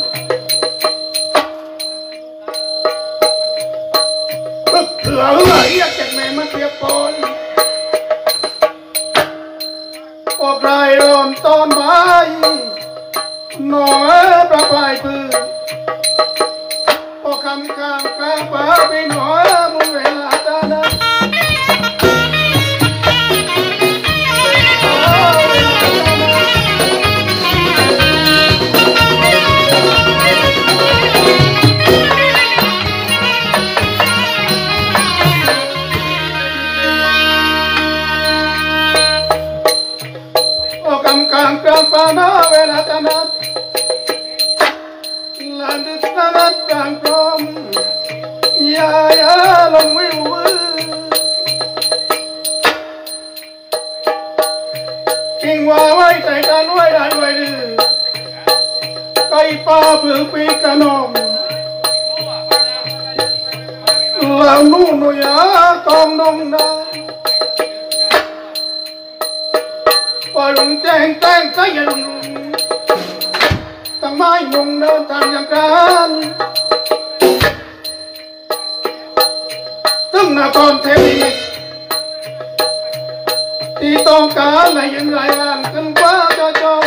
เถื่อหรือไงอยากจะแม่มาเทียบปนปอกไรรอนตอนใบหน่อประปายปืนปอกคำข้างกลางป่าไปหน่อมุเวลาตานะางพร้อมอย่าอย่าลงวิวกิ่งว่าไว้ใจกันไว้ได้ไว้ดื้อไก่ป่าเบือปีกระนองแล้วนู่นยากองนงนาปล่อยลงแจ้งแจ้งใจอย่าลงตั้งไม้งงเดินทางอย่างกันตึงนาตอนเทวีที่ต้องการอะไรยังไรกันกันกว่าจะจอง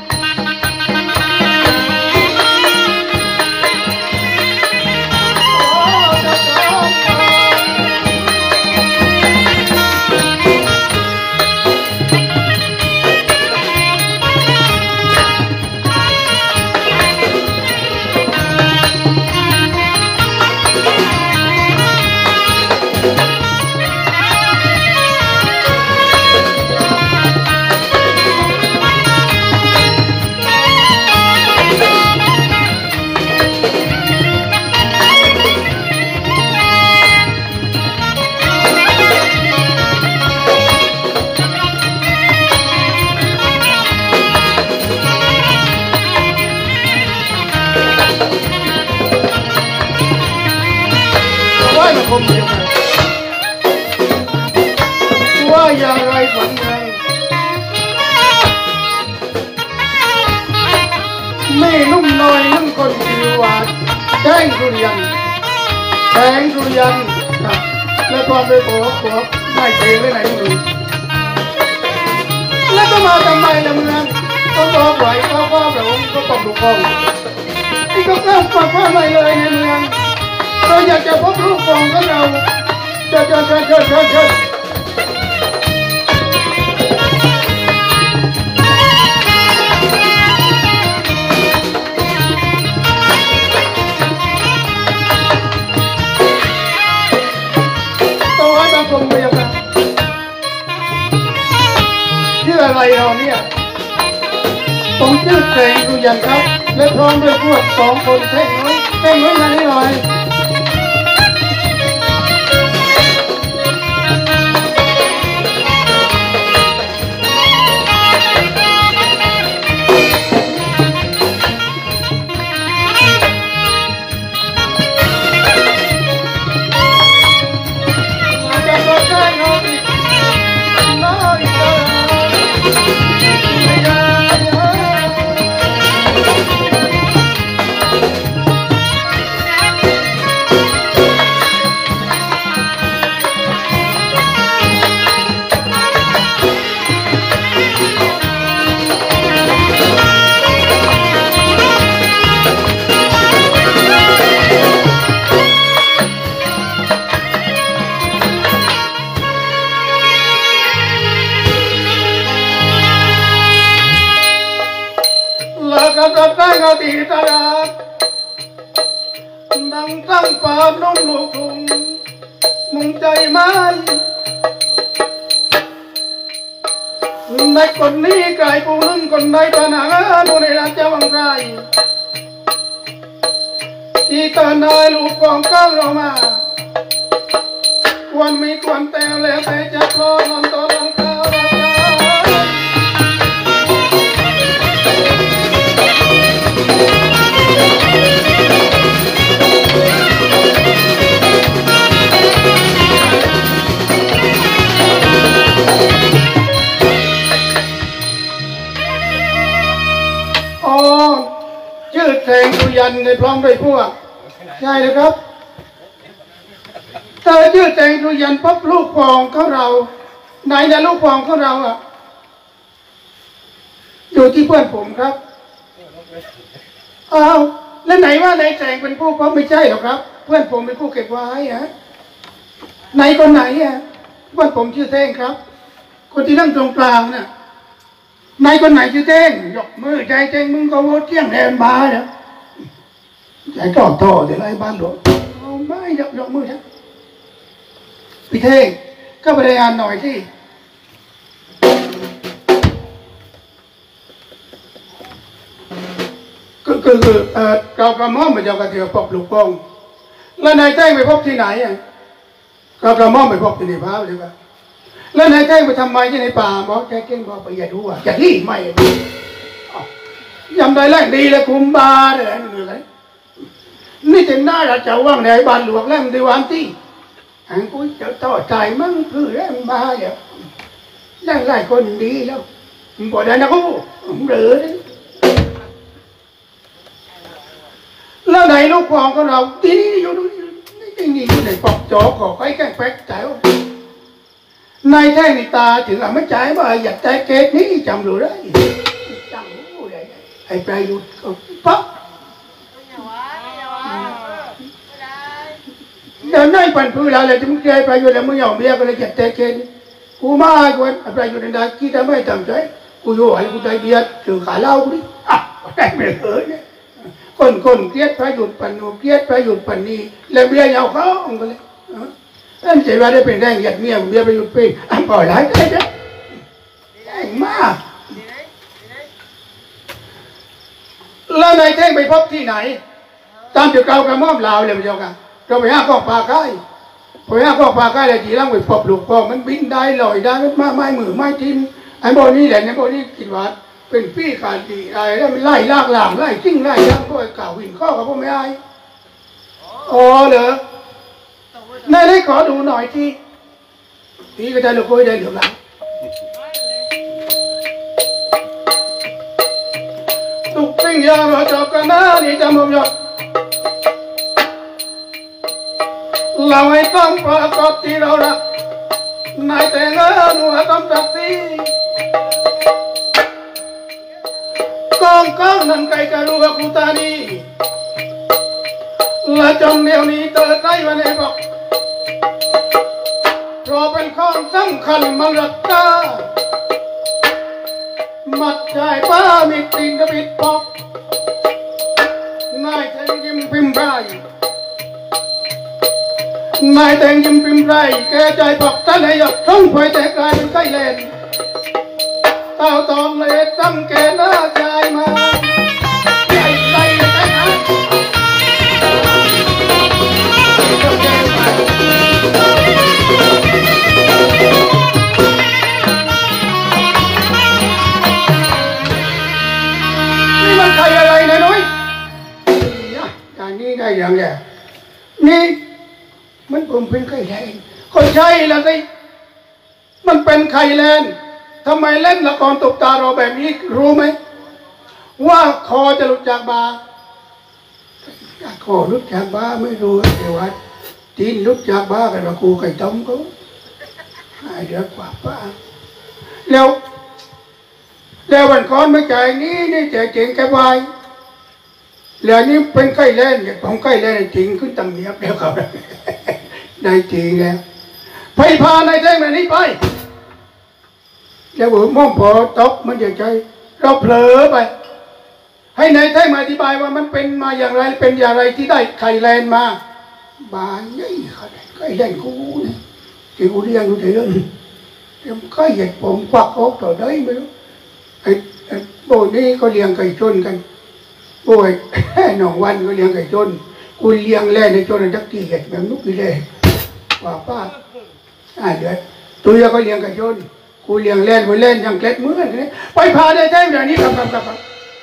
ผมเดียวกันว่าอย่างไรฝันยังไม่นุ่มน้อยนุ่มคนผิวหวานแจ้งสุริยันแสงสุริยันและความไปโผล่หัวไม่เทไว้ไหนมึงแล้วก็มาทำไมล่ะมึงต้องบอกไหวเขาว่าแบบก็ต้องดูกล้องไอ้ก็กล้าฟังว่าอะไรเลยในเมืองเราอยากจะพบลูกฟองของเราเชิญเชิญเชิญเชิญเชิญเชิญตัวไว้บางคนเดียวกันชื่ออะไรเราเนี่ยผมชื่อเสงสุยันครับและพร้อมด้วยพวกสองคนเท่งน้อยเท่งน้อยมานี่หน่อยตีตลาดดังตั้งปาดน้องลูกทุ่งมุ่งใจไม้ในคนนี้กลายผู้นึงคนใดปัญหาโน่นในราชวังไรที่ตอนนายลูกของก้าวเรามาควรมีควรแต่แล้วแต่จะพอนอนตอนหลังข้าวชื่อแสงสุยันในพร้อมด้วยพวกใช่เลยครับเธอชื่อแสงสุยันพบลูกฟองของเราไหนนะลูกฟองของเราอ่ะอยู่ที่เพื่อนผมครับอ้าวแล้วไหนว่าไหนแสงเป็นผู้พบไม่ใช่หรอกครับเพื่อนผมเป็นผู้เก็บไว้ฮะไหนคนไหนอ่ะเพื่อนผมชื่อแท่งครับคนที่นั่งตรงกลางน่ะนายคนไหนชื่อเต้งยกมือใจเต้งมึงก็โวเที่ยงแดนบาเนาะใจต่อต่อเดี๋ยวไล่บ้านหลวงไม่ยกยกมือนะพี่เท่งก็ไปรายงานหน่อยที่ก็ก็คือคือเออเรากระหม่อมไปเจ้ากระเทียมปอบลูกป้องแล้วนายแจ้งไปพบที่ไหนอ่ะเรากระหม่อมไปพบที่ในบ้านเลยป่ะแล้วนายแจ้งไปทำไมที่ในป่าบอกแกเก่งบอกไปอย่าดูอ่ะอย่าที่ไม่ยำได้แรกดีเลยคุมบาเลยนี่เลยนี่จะน่าจะเจ้าว่างในบ้านหลวงแล้วมันดีวันที่อันกูจะต่อใจมั่งคือแรงมาอย่างยังไงคนดีแล้วบอกได้นะกูหรือแล้วไหนลูกควงของเราที่นี่อยู่นี่ที่นี่อยู่ในปอกจอขอไอ้แก่แป๊กใจว่านายแท้ในตาถึงอ่ะไม่ใจว่าอยากใจเกตนี้จำรู้ได้จำรู้ได้ไอ้ปลายลุดก็ปั๊บเดี๋ยวนั่งปั่นพื้นแล้วเลยจะมึงใจปลายลุดแล้วมึงยอมเบี้ยก็เลยอยากใจเกตกูมากูปลายลุดในดาคิดไม่ทำใจกูอยู่ไอ้กูใจเบี้ยถือขาเล่ากูดิอ่ะได้ไม่เลยเนี่ยคนคนเกลียดประยุทธ์ปันนูเกลียดประยุทธ์ปันนี้แล้วเบี้ยยาวเขาองก็เลยเอ็มเจ๋ว่าได้เป็นแรงหยัดเมียเบี้ยประยุทธ์เป็นอ่ะปล่อยไหลได้เด้อแรงมากแล้วนายแท่งไปพบที่ไหนตามจุดเก่ากระม่อมลาวเลยพี่เจ้าค่ะเราไปหาข้อปลาไก่ไปหาข้อปลาไก่เลยทีหลังไปพบลูกพ่อมันบินได้ลอยได้ไม่ไม่มือไม่ทิมไอ้โบนี้แหละไอ้โบนี้กินวัดเป็นพี่การดีอะไรแล้วมันไล่ลากหลังไล่จิ้งไล่ยังก็ไอ้ก่าวินข้อกับพวกไม่ไอ้อ๋อเหรอนายได้ขอดูหน่อยที่พี่ก็จะลูกคุยได้หรือเปล่าตุกสิ่งยามาจบกันนะนี่จำผมยอดเราให้ต้องปรากฏที่เรารักนายแต่งงานหัวต้องตัดที่กองก้าวนั้นใครจะรู้ว่ากูตาดีและจนเดียวนี้เธอใจวันนี้บอกเพราะเป็นข้อสำคัญมันรักษามัดใจป้ามีตีนกระบิดปอกนายแทงยิ้มพิมพ์ไรนายแทงยิ้มพิมพ์ไรแกใจปอกท่านให้หยดท่องไปแต่กลายเป็นไส้เลนเต่าตอนเลนตั้งแกหน้าใจมาใหญ่ใจใจนะนี่มันใครอะไรนะน้อยอย่างนี้ได้อย่างเนี้ยนี่มันผมเป็นไข่แลนคนใช่ละสิมันเป็นไข่แลนทำไมเล่นละครตบตาเราแบบนี้รู้ไหมว่าคอจะหลุดจากบาคอหลุดจากบาไม่รู้แต่ว่าตีนหลุดจากบากันว่ากูไก่ต้มเขาหายเดือดกว่าป้าแล้วแล้ววันก่อนไม่ใจนี้นี่ใจเจ๋งแกวายแล้วนี่เป็นไก่เล่นเนี่ยของไก่เล่นจริงขึ้นตังเนียบแล้วครับได้จริงแล้วไปพาในแท่งนี้ไปแล้วผมมองพอตกมันจะใจเราเผลอไปให้นายแท่งมาอธิบายว่ามันเป็นมาอย่างไรเป็นอย่างไรที่ได้ไข่แลนมาบานยัยไข่แลนกูนี่ที่กูเรียนกูเถื่อนเดี๋ยวไข่ใหญ่ผมควักออกต่อได้ไม่รู้ไอ้โบนี่ก็เลี้ยงไก่ชนกันโบ้ยหนองวันก็เลี้ยงไก่ชนกูเลี้ยงแล่ในชนจักกี่เห็ดแบบนุกนี่เลยว่าป้าอ่าเดี๋ยวตัวก็เลี้ยงไก่ชนกูเลี้ยงแล่นกูเล่นยังเกล็ดมือนี่ไปพาได้แท้เดี๋ยวนี้ครับครับครับ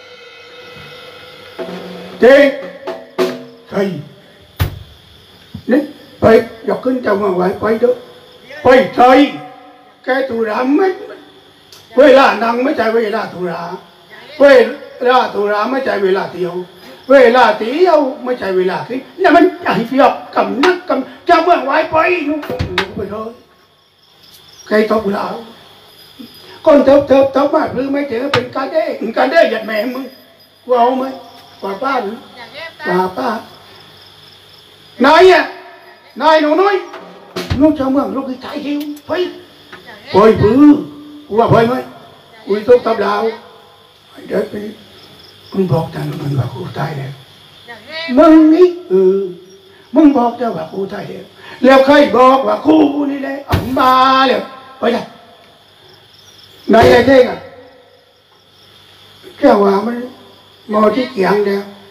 เจ๊ใช่นี่ไปยกขึ้นจะมาไหวไปเด้อไปใช่แกตุรามไม่เวลานั่งไม่ใช่เวลาตุราเวลาตุราไม่ใช่เวลาเที่ยวเวลาเที่ยวไม่ใช่เวลาคิดนี่มันใจเพียบกำนักกำจะเมื่อไหวไปนู่นไปเลยใครตบเราคนเถิบเถิบเถิบมาหรือไม่เจอเป็นการเด้การเด้หยัดแม่มึงกูเอาไหมกว่าป้าหรือกว่าป้านายอ่ะนายหนูน้อยลูกชาวเมืองลูกที่ใจหิวไปไปปื้อกูว่าไปไหมกูตกตับดาวเดี๋ยวไปมึงบอกทางมันว่ากูตายแล้วมึงนี่เออมึงบอกเจ้าว่ากูตายแล้วแล้วใครบอกว่ากูนี่แหละอันมาเลยไปเลยนายไอ้เท่งอ่ะแค่ว่ามันมอที่เกียงเดียว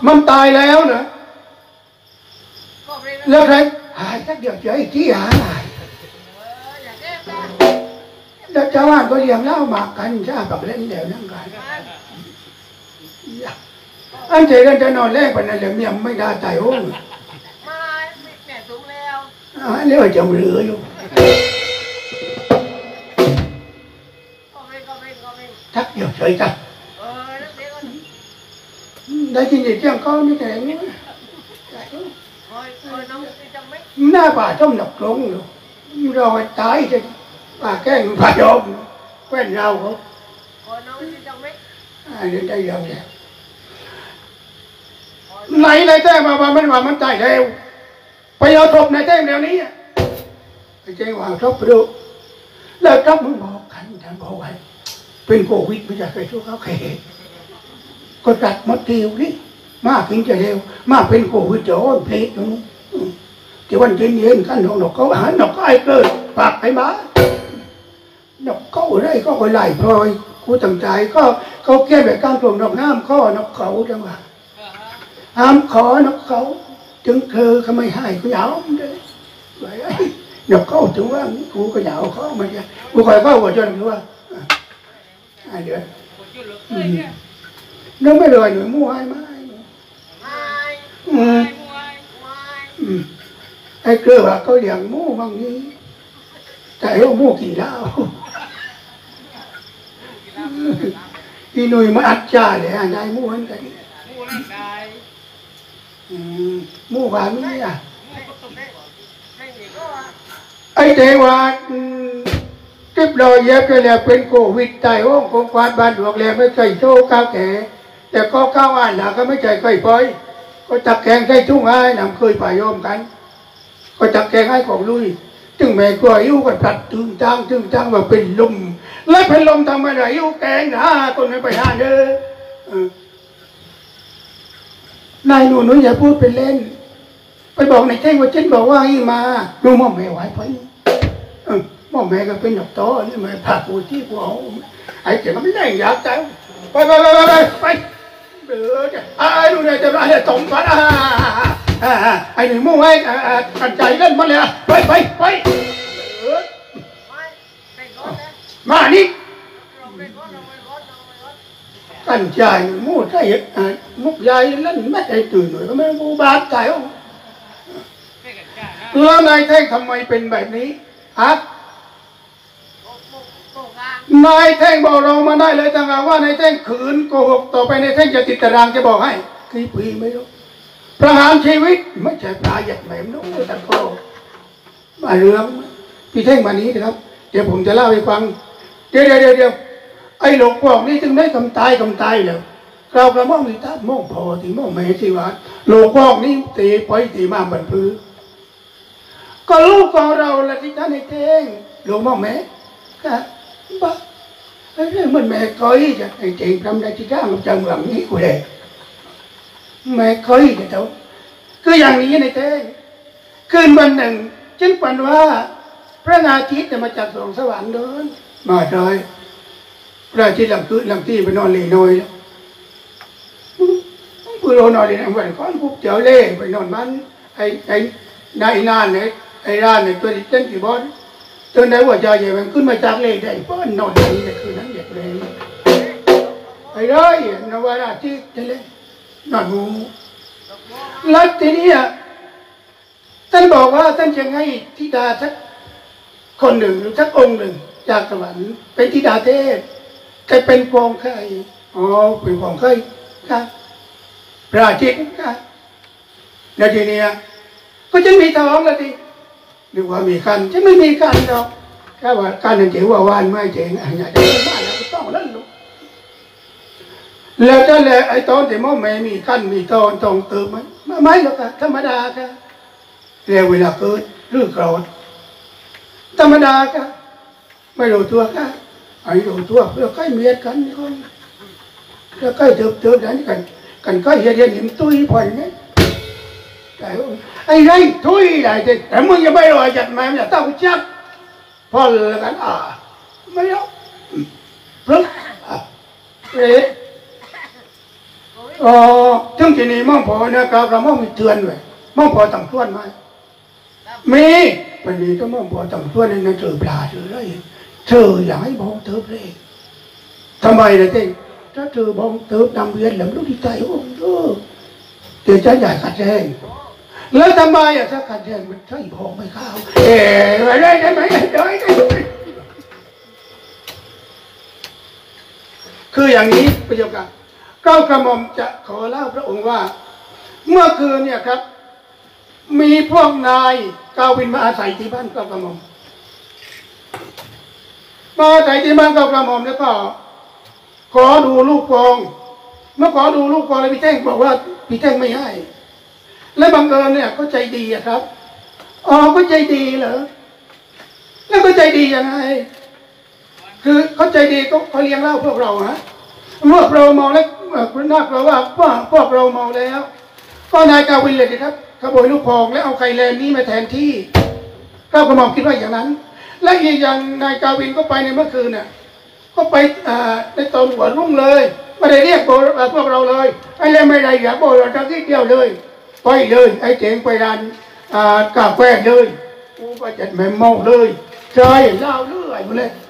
มันตายแล้วเหรอก็เร่งแล้วใครหายสักเดียวเจอไอ้ที่หายอย่าแก้ตาแล้วชาวบ้านก็เลี้ยงเหล้าหมากกันชาบักเล่นเดี๋ยวนั่งกันอันเจกันจะนอนแรกไปนั่นแหละเมียไม่ได้ตายโอ้ยมาแม่สูงแล้วอ่าเรียกว่าจะเหลืออยู่ก็เร่งก็เร่งก็เร่งทักเดียวเฉยจ้ะเออนักเรียนก็ได้กินเที่ยงเขานี่แต่เนี่ยคอยคอยน้องที่จะไม่หน้าป่าต้มหนักลงอยู่เราไปตายจะป่าแกล้งป่าโยมแคว้นเราเขาคอยน้องที่จะไม่อันนี้ได้ยังไงไหนในแท้มาว่ามันว่ามันตายแล้วไปเอาศพในแท้เดี๋ยวนี้ไปแจ้งว่าศพไปดูแล้วศพมึงบอกกันฉันบอกไว้เป็นโควิดไม่ใช่ไปทุกเขาเขตก็ตัดมดเดียวนี่มากินจะเร็วมาเป็นโควิดจะโอนเพลทตรงนี้ที่วันเย็นเย็นกันนกนกเขาหานกก็ไอ้เกิดปากไอ้บ้านกเขาอะไรก็ไปไล่พลอยกูตั้งใจก็เขาแก้แบบการตรวจนกน้ำข้อนกเขาจังหวะห้ามขอนกเขาถึงเธอเขาไม่ให้กูเหยาเลยไอ้นกเขาถึงว่ากูก็เหยาเขามาเนี่ยกูคอยเข้าหัวจนรู้ว่าไอ้เดือนน้องไม่เลยหนูมั่วให้ไหมไม่อืมไม่อืมไอ้เกลือว่าเขาเลี้ยงหมูบางนี้แต่เอาหมูกินเหล้าอีหนุ่ยมาอัดจ่าเลยอันใดหมูอันใดผู้ร่างกายอืมหมูบามีอ่ะไม่ไม่ไม่หนีก็ไอ้เทวาเก็บรอยเย็บกันแล้วเป็นโควิดตายห้องของควานบ้านหลวงแล้วไม่เคยโชว์ก้าวแก่แต่ก็ก้าวอ่านหลังก็ไม่ใจเคยปล่อยก็จับแกงใส่ทุ่งไอ้นำเคยไปยอมกันก็จับแกงให้ของลุยถึงแม่ก็อายุก็ตัดตึงจังตึงจังว่าเป็นลมแล้วเป็นลมทำอะไรอายุแกงนะคนนั้นไปหาเด้อนายหนูหนูอย่าพูดเป็นเล่นไปบอกในแจ้งว่าเช่นบอกว่าให้มาดูหม่อมแม่ไหวไปเออหม่อมแม่ก็เป็นดอกตอนี่มาผักกูที่กูเอาไอ้เจ้าก็ไม่ได้อยากใจไปไปไปไปไปเออไอ้ดูเนี่ยจะอะไรตรงกันอ่าไอ้หนูมุ่งไว้กันใจเล่นมาเลยไปไปไปเออไม่เป็นก้อนนะมานี่เราเป็นก้อนเราเป็นก้อนเราเป็นก้อนกันใจมู่ใจมุกใหญ่เล่นไม่ใจตื่นหน่อยก็ไม่บูบาดใจอ่ะแล้วนายแท่งทำไมเป็นแบบนี้ฮะโอ้โหโตกลางนายแท่งบอกเรามาได้เลยต่างหากว่านายแท่งขืนโกหกต่อไปนายแท่งจะติดตารางจะบอกให้กี่ปีไม่รู้ประหารชีวิตไม่ใช่ปลาหยัดแหมมน้องตะโกมาเรื่องพี่แท่งมานี้นะครับเดี๋ยวผมจะเล่าให้ฟังเดี๋ยวเดี๋ยวเดี๋ยวไอ้หลงพวกนี้จึงได้กำตายกำตายแล้วเรากระม่อมมีตาม่องพอที่ม่องแม่ที่ว่าหลงพวกนี้ตีไปตีมาบันพื้นก็ลูกของเราละที่ท่านไอ้แท่งหลงม่องแม่ก็บ้าไอ้เรื่องมันแม่ก้อยจะไอ้เจงทำได้ที่ข้างกับจังหวังนี้กูเลยแม่ก้อยจะเท่าคืออย่างนี้ในแท่งคืนวันหนึ่งฉันฝันว่าพระอาทิตย์จะมาจากสวงสวรรค์เดินมาเลยพระอาทิตย์หลังคืนหลังที่ไปนอนเลยน้อยแล้วเพื่อนนอนเลยนะวันก่อนพวกเจ้าเล่ไปนอนบ้านไอ้ไอ้นายนานเนี่ยไอ้ร้านเนี่ยตัวที่เต้นกี่บอลจนได้ว่าใจใหญ่มันขึ้นมาจากเล่ได้ป้อนนอนอย่างนี้คืนนั้นเด็กเลยไอ้ร้อยนวราที่จะเล่นนอนงูแล้วทีนี้ท่านบอกว่าท่านจะให้ธิดาสักคนหนึ่งหรือสักองค์หนึ่งจากสวรรค์เป็นธิดาเทพแต่เป็นกองไข่อ๋อเป็นกองไข่ครับพระอาทิตย์ครับแล้วทีนี้ก็จะมีท้องแล้วทีหรือว่ามีคันจะไม่มีคันหรอกแค่ว่าคันนั่นเจ๋งว่าวานไม่เจ๋งอะไรอย่างเงี้ยบ้านเราก็ต้องนั่นลูกแล้วจะแล้วไอ้ตอนที่ม่อแม่มีคันมีตอนต้องเติมไหมไม่หรอกครับธรรมดาครับแล้วเวลาเกิดเรื่องโกรธธรรมดาครับไม่รู้ตัวครับไอ้รู้ตัวเพื่อใกล้เมียกันนี่คนเพื่อใกล้เติบเติบนั้นกันกันใกล้เรียนหิมตุ้ยผ่อนเนี่ยแต่ไอ้ไรตุ้ยได้แต่มึงยังไม่รอจัดมาอย่าต้องจับพอแล้วกันอ่าไม่เอาเพราะเอ๊ะอ๋อถึงที่นี่ม่อมพอเนี่ยกระม่อมมีเตือนเลยม่อมพอต่างส่วนไหมมีวันนี้ก็ม่อมพอต่างส่วนในนั้นเจอปลาเจออะไรเธออยากให้บอกเธอเพลงทำไมล่ะเต้ถ้าเธอบอกเธอนำเรียนแล้วลูกที่ใจองค์เธอเดี๋ยวจะใหญ่ขัดแย้งแล้วทำไมอ่ะถ้าขัดแย้งมันใช่พองไม่เข้าเอ๋ไม่ได้ได้ไหมได้ได้คืออย่างนี้ประโยคการเก้ากระหม่อมจะขอเล่าพระองค์ว่าเมื่อคืนเนี่ยครับมีพวกนายกาวินมาอาศัยที่บ้านเก้ากระหม่อมมาอาศัยที่บ้านเก้ากระหม่อมแล้วก็ขอดูลูกกองเมื่อขอดูลูกกองแล้วพี่แท่งบอกว่าพี่แท่งไม่ให้และบังเอิญเนี่ยก็ใจดีอะครับอ๋อก็ใจดีเหรอแล้วก็ใจดียังไงคือเขาใจดีก็เขาเลี้ยงเหล้าพวกเราฮะเมื่อเราเมาแล้วคุณนักเราว่าพวกพวกเราเมาแล้วก็นายกาวินเลยครับขโมยลูกพองแล้วเอาไข่แลนนี้มาแทนที่เก้ากระหม่อมคิดว่าอย่างนั้นและอีกอย่างนายกาวินก็ไปในเมื่อคืนเนี่ยก็ไปในตอนหัวรุ่งเลยไม่ได้เรียกพวกเราเลยไอ้เล่ไม่ได้อยากบอกเราทั้งที่เดียวเลยไปเลยไอ้เจ๋งไปร้านกาแฟเลยกูก็จัดแม่เมาเลยใช่เล่าเรื่อยมาเลย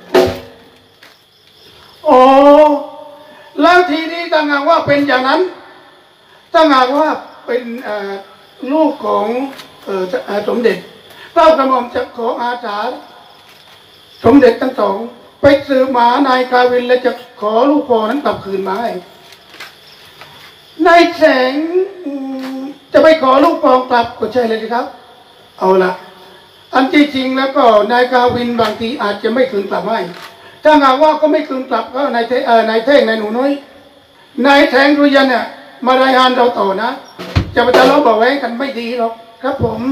โอ้แล้วทีนี้ตั้งหากว่าเป็นอย่างนั้นตั้งหากว่าเป็นลูกของสมเด็จเก้ากระหม่อมจะขออาสาสมเด็จทั้งสองไปสืบหานายกาวินและจะขอลูกพ่อนั้นกลับคืนมาให้นายแสงจะไปขอลูกพ่อกลับก็ใช่เลยครับเอาละอันที่จริงแล้วก็นายกาวินบางทีอาจจะไม่คืนกลับให้ถ้าหากว่าก็ไม่คืนกลับก็นายเทนายเท่งนายหนูน้อยนายแทงรุยันเนี่ยมารายงานเราต่อนะจะมาทะเลาะเบาแว้งกันไม่ดีหรอกครับผม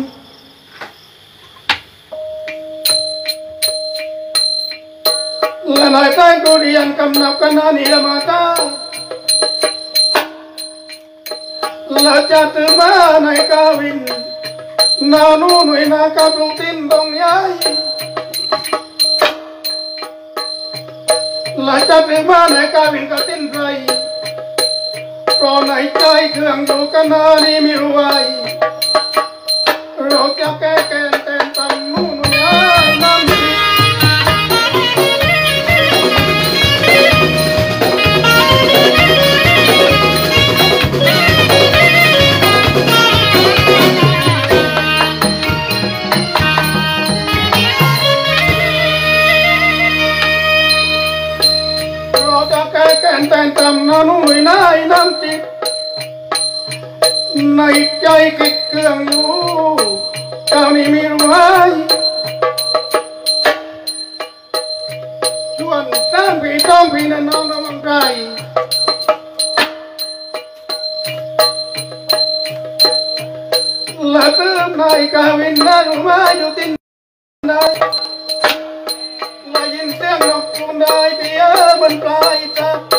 และนายแทงรุยันกำนับกันนานีละมาตาและจะถือมานายกาวินนาโน่หน่วยนากับลุงตินตรงย้ายและจะถือมานายกาวินกับตินไรเพราะในใจเครื่องอยู่กันนานี่ไม่รู้ไว้เราจะแก้แก้แต่ตำนู่นนี่น้ำดีเราจะแก้แก้แต่ตำนู่นนี่น้ำจิตในใจคิดเครื่องอยู่เจ้านี่มีรู้ไหมชวนสร้างพี่ต้องพี่นั่นน้องระวังใจและเติมนายกาวินน่ารู้ไหมอยู่ที่ไหนและยินเสียงนกคุณได้เบี้ยบนปลายจับ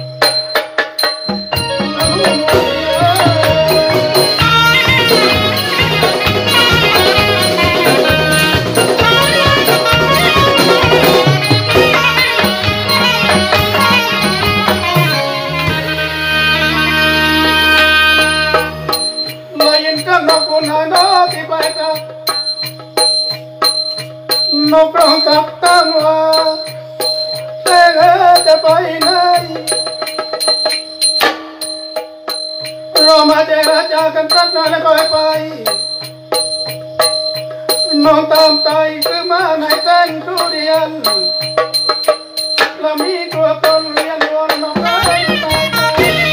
นกร้องกับตั้งว่าเธอจะไปไหนเรามาเจรจากันสักหน่อยแล้วก็ไปน้องตามใจคือมาในแจ้งทุเรียนและมีตัวคนเรียนวนน้องไอ้ตายไป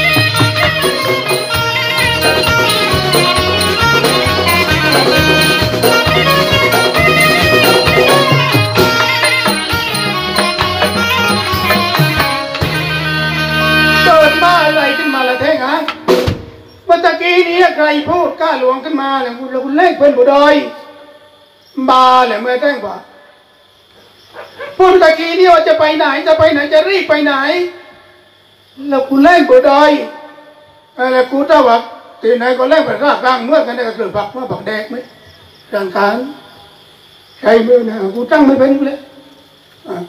อะไรขึ้นมาละเท่งฮะเมื่อตะกี้นี้ใครพูดกล้าหลวงขึ้นมาเนี่ยคุณคุณเล่นเพื่อนบุดอยบาเลยเมื่อแท่งว่าพูดตะกี้นี้ว่าจะไปไหนจะไปไหนจะรีบไปไหนแล้วคุณเล่นบุดอยอะไรกูถ้าว่าตีไหนก็เล่นไปรากกลางเมื่อกันได้ก็เกิดผักว่าผักแดกไหมร่างกายใครเมื่อนะกูตั้งไม่เป็นเลย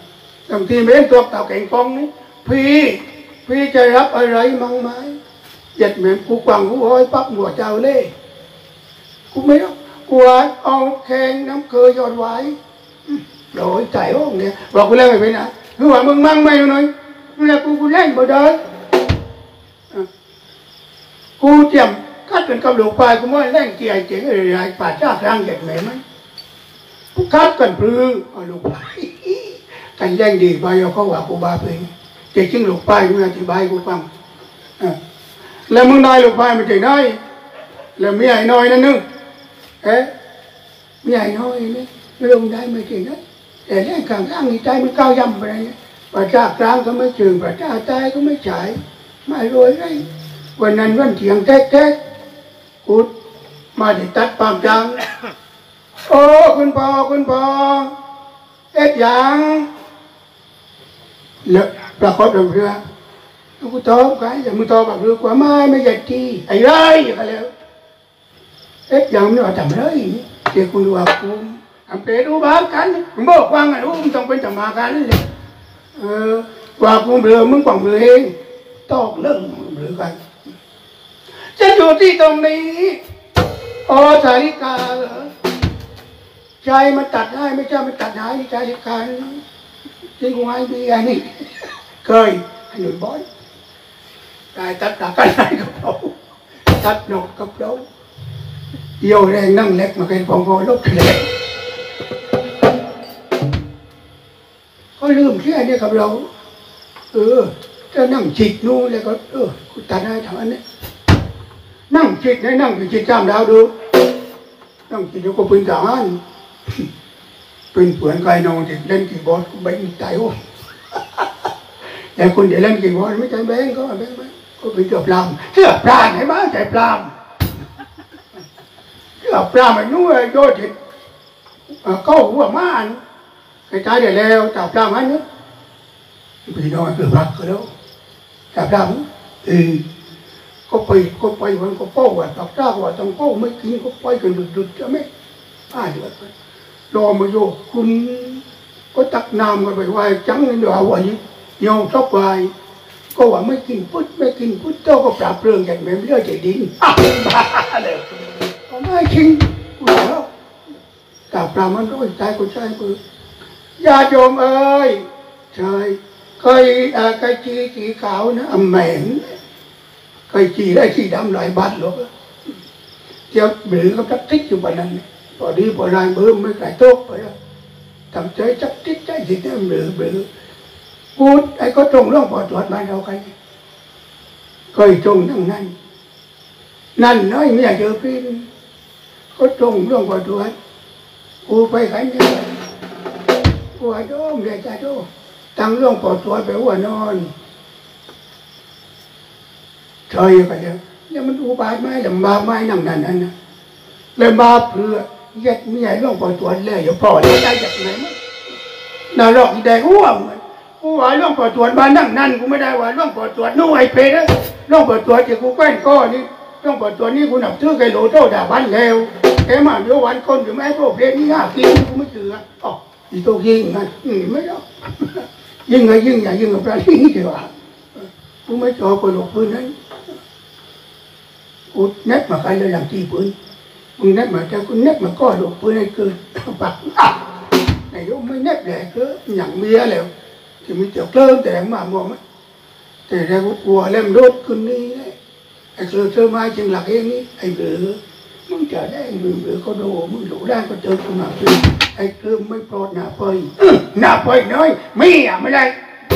บางทีเม้นตัวเต่าแก่งปองนี่พี่พี่จะรับอะไรมั่งไหมเจ็ดเหมือนกูกวางกูห้อยปักหัวเจ้าเล่กูไม่รู้กูเอาแข่งน้ำเคยยอดไว้โดยใจห้องเนี่ยบอกกูเล่นไม่เป็นนะคือว่ามึงมั่งไม่หน่อยนี่แหละกูกูเล่นบ่ได้กูเตรียมคัดเป็นกำลูกไปกูไม่เล่นเกี่ยเจ๋งอะไรป่าจ้าครั้งเด็กแม่ไหมกูคัดกันปลื้มเอาลูกไปกันแย่งดีไปเอาเขาว่ากูบาเพลงเจ๋งจริงลูกไปมึงอธิบายกูฟังแล้วมึงได้ลูกไปมันจะได้แล้วมีไอ้น้อยนั่นนึงเอ๊ะมีไอ้น้อยนี่ลงได้ไม่จริงนะแต่เรื่องข้างข้างนี่ใจมันก้าวย่ำไปเลยประชากลางก็ไม่จึงประชาใจก็ไม่ฉายไม่รวยไรวันนั้นวันเถียงแท้ๆกูมาดิตัดปามจังโอ้คุณพ่อคุณพ่อเอ็ดยังเลอะประคบเรือกูตอบกันอย่ามึงตอบแบบเรือกว่าไม่ไม่ใหญ่ทีไอ้ไรอย่างไรแล้วเอ็ดยังไม่ว่าทำไรเดี๋ยวคุณดูว่ากูทำเป็นรู้บ้างกันมึงบอกว่าไงรู้มึงต้องเป็นจำมากันเลยเออว่ากูเบลอมึงกว่างเบลอเองตอกเรื่องเบลอกันจะอยู่ที่ตรงนี้อ๋อสาริกาเหรอใจมันตัดได้ไม่ใช่มันตัดหายนี่สาริกาที่กูให้ดีอันนี้เคยให้หนุ่มบอลได้ตัดตากันได้กับเราตัดหนกกับเราเยี่ยวแรงนั่งเล็กมาเป็นพองพอลบเล็กก็ลืมแค่นี้กับเราเออจะนั่งจิตนู่นแล้วก็เออกูตัดได้ทำอันนี้นั่งจิตให้นั่งจิตจำดาวดูนั่งจิตแล้วก็เป็นทหารเป็นเผื่อนกายนองที่เล่นกีย์บอร์ดกูแบงค์ใจโอ้แต่คนเดี๋ยวเล่นกีย์บอร์ดไม่ใจแบงค์ก็แบงค์ก็เป็นเกือบลามเกือบปลาให้มาใจปลามเกือบปลามันนู้นโยนจิตเข้าหัวม่านไอ้ใจเดี๋ยวแล้วจับปลามันเนอะพี่น้องเกือบรักก็แล้วจับปลาเออก็ไปก็ไปวันก็เป้าว่าตับจ้าว่าต้องเป้าไม่กินก็ไปกันดุดๆใช่ไหมป้าเดือดรอมาโยกคุณก็ตักน้ำกันไปไหวจังเลยเดี๋ยวเอาไว้ยองชอบไว้ก็ว่าไม่กินพุทธไม่กินพุทธเจ้าก็ปราบเรื่องอย่างแบบเลือดใจดินบ้าเลยก็ไม่กินกูแล้วแต่ปราบมันร้อยใจกูใจกูญาโยมเอ้ยใช่เคยเคยจีจีขาวนะอแมนเคยจีได้จีดำหลายบาทหรอกเจ้าเบื่อก็ทักทิศอยู่บ้านนั้นพอดีพอไรเบื่อไม่ไก่โต๊ะไปแล้วทำใจจักทิศใจสิเนี่ยเบื่อเบื่อพูดไอ้ก็ตรงเรื่องปอดตรวจมาเราใครเคยตรงนั่งนั่นนั่นน้อยไม่อยากเจอพี่ก็ตรงเรื่องปอดตรวจกูไปขันเนี่ยกูไอ้โดมเดี๋ยวจะโดมตั้งเรื่องปอดตรวจไปว่านอนเฉยไปแล้วเนี่ยมันอุบายไม่ลำบากไม่นั่งนั่นนั่นนะเลยมาเพื่อยัดไม่ใหญ่เรื่องปอดตรวจเลยอย่าพอเลยได้จากไหนมั้งน่าหลอกแดงอ้วงกูว่าเรื่องปอดตรวจมานั่งนั่นกูไม่ได้ว่าเรื่องปอดตรวจนู่นไอ้เพนะเรื่องปอดตรวจที่กูแกล้งก้อนี่เรื่องปอดตรวจนี่กูหนับซื้อไก่โหลโต้ด่าบ้านแล้วแกมาเดี๋ยววันคนอยู่แม่พวกเพลนี่ห้ากินกูไม่เชื่ออ๋ออีโตยิงงั้นอืมไม่หรอกยิงไงยิงอย่ายิงกับปลาที่นี่ดีกว่ากูไม่ชอบคนหลอกปืนนั้นกูเน็ตมาใครเลยหลังตีปืนมึงเน็ตมาแต่กูเน็ตมาก็หลอกปืนให้เกินปักอ่ะไอ้ยกไม่เน็ตแหละก็อย่างเมียแล้วที่มีเจ้าเลิ่มแต่มามองมั้ยแต่แรกกูกลัวเล่มรถขึ้นนี่ไอ้เจอเจอมาจริงหลักเองนี่ไอ้เบือมึงจะได้มึงเบือก็โดมึงหลูได้ก็เจอกูมาคือไอ้เลิ่มไม่ปลอดหน้าไปหน้าไปน้อยไม่อ่ะไม่ได้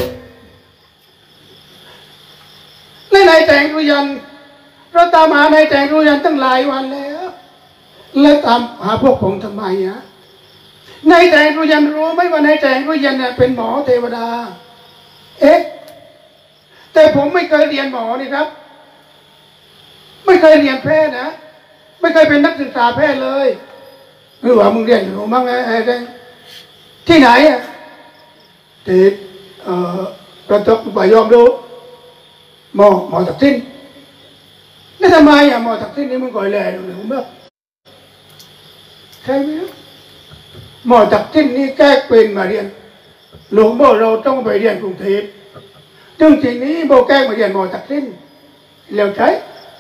ในในแต่งรุยันเราตามหาในแต่งรุยันตั้งหลายวันแล้วแล้วตามหาพวกผมทำไมอ่ะในแต่งรุยันรู้ไหมว่าในแต่งรุยันเนี่ยเป็นหมอเทวดาเอ๊ะแต่ผมไม่เคยเรียนหมอนี่ครับไม่เคยเรียนแพทย์นะไม่เคยเป็นนักศึกษาแพทย์เลยหรือว่ามึงเรียนอยู่มั้งไอ้ไอ้ที่ไหนอ่ะติดเอ่อประตกไปยอมดูหมอหมอตักสิ้นนี่ทำไมอ่ะหมอตักสิ้นนี่มึงก่อยแหล่หรือมึงแบบใช่ไหมหมอตักสิ้นนี่แก้เป็นมาเรียนหลวงพ่อเราต้องไปเรียนกรุงเทพจึงทีนี้โบแก้มาเรียนหมอตักสิ้นแล้วใช่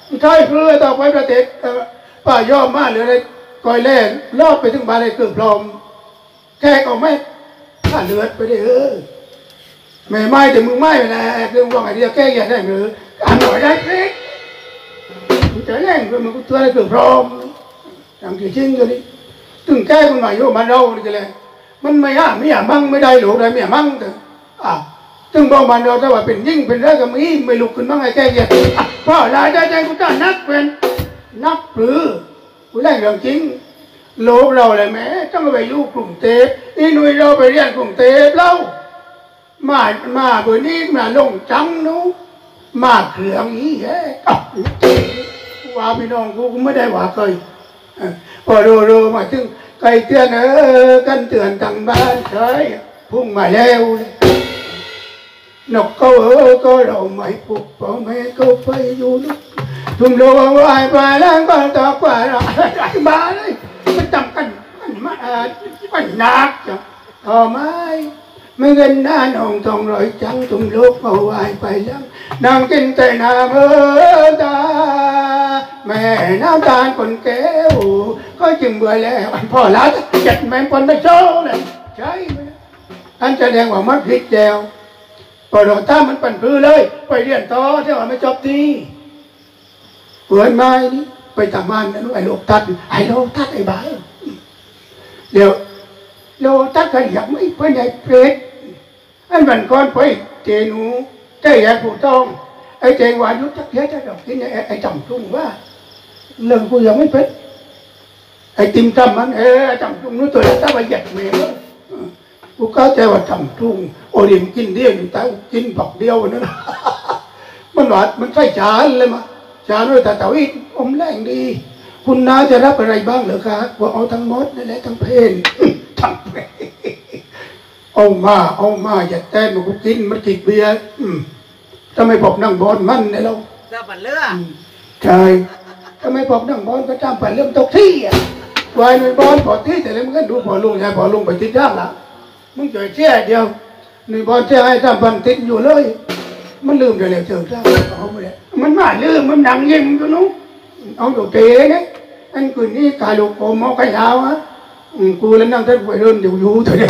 ใช่เพื่อต่อไปประเทศป้าย่อมมาหรืออะไรก้อยแล่รอดไปถึงบ้านเลยเกือบพร้อมแค่ก็ไม่ถ้าเลือดไปได้เออแม่ไม่แต่มึงไม่นะเรื่องว่าไงที่จะแก้ยังได้หรืออ่านหน่อยได้เล็กกูจะแรงเพื่อมันกูตัวอะไรเกือบพร้อมอย่างที่จริงอยู่นี่ถึงแก้คนใหม่โยมันเรานี่ก็เลยมันไม่ห่าไม่อยากมั่งไม่ได้หรืออะไรไม่อยากมั่งแต่อ่ะถึงบอกมันเราถ้าว่าเป็นยิ่งเป็นเรื่องกับมีไม่ลุกขึ้นบ้างไงแก้ยังเพราะรายได้ใจกูจะนักเป็นนักหรือกูแรงเรื่องจริงโลกเราเลยแม้ต้องไปอยู่กรุงเทพนี่หนุ่ยเราไปเรียนกรุงเทพเรามามาเบอร์นี้มาลงจังนู้มาเครื่องนี้แฮ่ว่าพี่น้องกูไม่ได้ว่าเคยพอโรโรมาถึงไกลเตือนเออกันเตือนทางบ้านเคยพุ่งมาแล้วนกเขาเออก็เราไม่ปุกพ่อแม่ก็ไปอยู่ลุกทุ่มโลวายไปแล้วก็ตอกว่าเราไอ้บ้าเลยมันจำกันมันมามันนักจ้ะทอไม้ไม่เงินหน้าหนองทองลอยจังทุ่มโลกเอาวายไปแล้วนางกินแต่น้ำเออตาแม่น้ำตาลคนแก้วก็จึงเบื่อแล้วพ่อละจัดแมงคนไม่โชว์เลยใช่ไหมอันแสดงว่ามันผิดแจวพอเราถ้ามันปั่นพื้นเลยไปเรียนต่อที่ว่าไม่จบทีเปิดไม้นี่ไปทำงานนั่นไอ้โลกทัดไอ้โลกทัดไอ้บ้าเดี๋ยวโลกทัดกันอยากไม่ไปไหนเพลดอันมันก่อนไปเจนูใจใหญ่ผู้ต้องไอ้เจงวายุทักเยอะจะดอกที่นี่ไอ้จำจุงว่าเรื่องกูยังไม่เป็นไอ้ติมจำมันเออจำจุงนู้นตัวแล้วถ้าไปหยัดเมย์กูเข้าใจว่าจำจุงโอริมกินเดียวอยู่แต่กินผักเดียวนั่นมันหวานมันใส่จานเลยมั้ยจานด้วยแต่เต่าอีกอมแรงดีคุณน้าจะรับอะไรบ้างเหรอคะว่าเอาทั้งมดนั่นแหละทั้งเพนทั้งเพนเอามาเอามาอย่าแต้มกูกินมันกินเบียร์ทำไมบอกนั่งบอลมันเนี่ยเราจะปั่นเรือใช่ทำไมบอกนั่งบอลก็จำปั่นเรื่องตกที่อ่ะวายในบอลพอที่แต่แล้วมันก็ดูพอลุงไงพอลุงไปติดด้านละมึงจ่อยเชี่ยเดียวในบอลเชี่ยให้จำปั่นติดอยู่เลยมันลืมไปเลยเจอเจ้าเอาไปเลยมันมาลืมมันดังยิ้มตัวนู้นเอาตัวเตะเนี่ยอันคืนนี้กาลูกโอมเอาไก่ยาวฮะกูแล้วนั่งท่านไปเดินอยู่อยู่เถอะเนี่ย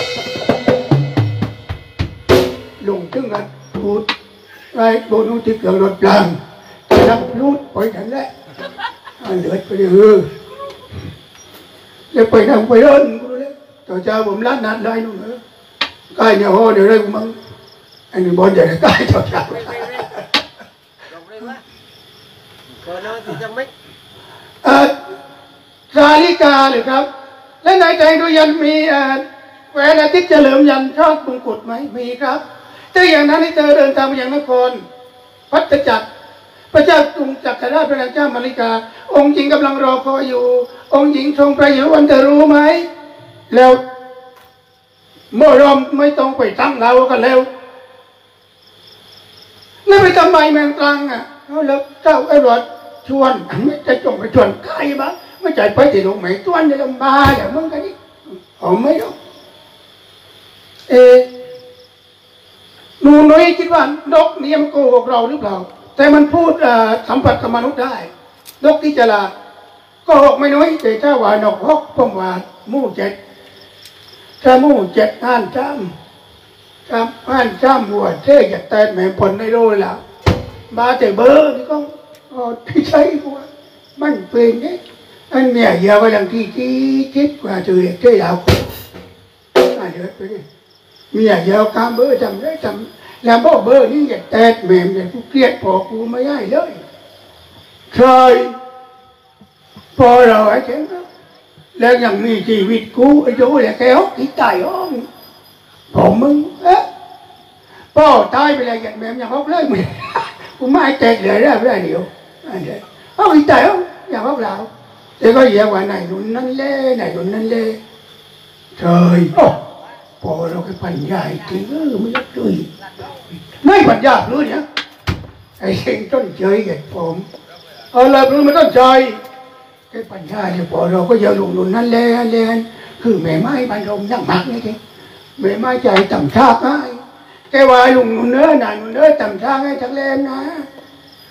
ลงถึงกันพูดไอ้โบนุที่เกิดรถปลางจะรับรูดไปกันแหละเหลือไปเออจะไปนั่งไปเดินกูเลยต่อเจ้าผมรัดนัดได้นู่นเหรอใกล้เนี่ยโอ้เดี๋ยวได้กูมั่งอันนี้บอลใหญ่ใกล้ต่อเจ้าสาลิกาหรือครับและในใจดูยันมีแหวนอาทิตย์เฉลิมยันชอบมงกุฎไหมมีครับแต่อย่างนั้นให้เธอเดินทางไปยังนครพัทจักรพระเจ้ากรุงจักรราชพระนางเจ้ามาริกาองค์หญิงกำลังรอคอยอยู่องค์หญิงทรงประโยชน์วันเธอรู้ไหมแล้วเมื่อรอมไม่ต้องไปตั้งเรากันแล้วแล้วไปทำไมแมงตรังอ่ะแล้วเจ้าไอ้รอดชวนไม่จะจงไปชวนใครบ้างไม่ใจไปที่ลงไหมตัวนี้ลงมาอย่างมึงกันนี่อ๋อไม่หรอกเอหนูน้อยคิดว่านกนี่มันโกหกเราหรือเปล่าแต่มันพูดสัมผัสกับมนุษย์ได้นกที่จะลาโกหกไม่น้อยแต่ถ้าว่านกฮอกผมว่ามู่เจ็ดถ้ามู่เจ็ดอ่านจ้ำจ้ำอ่านจ้ำหัวเท่อยากแต่แม่ผลในโลแล้วมาแต่เบอร์นี่ก็ที่ใช้หัวมันเป็นเนี่ยอันเนี่ยอย่าไปดังที่ที่คิดว่าจะเรียกเจ้าดาวอ่านเยอะไปดิเมียยาวกามเบอร์จำได้จำแล้วบอกเบอร์นี่อย่าแตกแม่เนี่ยกูเกลียดพอกูไม่ได้เลยเคยพอเราไอ้เจ้าแล้วยังมีชีวิตกูไอ้โจ้แหละแกฮอกที่ตายห้องผมมึงเอ๊ะพ่อตายไปแล้วอย่างแม่ยังฮอกเลยมึงกูไม่แตกเลยได้ไม่ได้เดียวอันเดียวฮอกที่ตายห้องอย่างฮอกเราแต่ก็เยอะกว่าไหนหนุนนั่นเล่ไหนหนุนนั่นเล่เคยโอ้พอเราไปปัญญาจริงเออไม่ยักด้วยไม่ปัญญาเลยเนี่ยไอ้เก่งต้นเฉยเก็บผมเอาละรู้มันต้นเฉยไอ้ปัญญาเนี่ยพอเราก็อย่าลงหนุนนั่นเล่เล่คือแม่ไม้บ้านเรานั่งมักนี่แกแม่ไม้ใจต่ำชาไอ้แกว่าลงหนุนเนื้อหนาหนุนเนื้อต่ำชาให้ทั้งเล่นนะ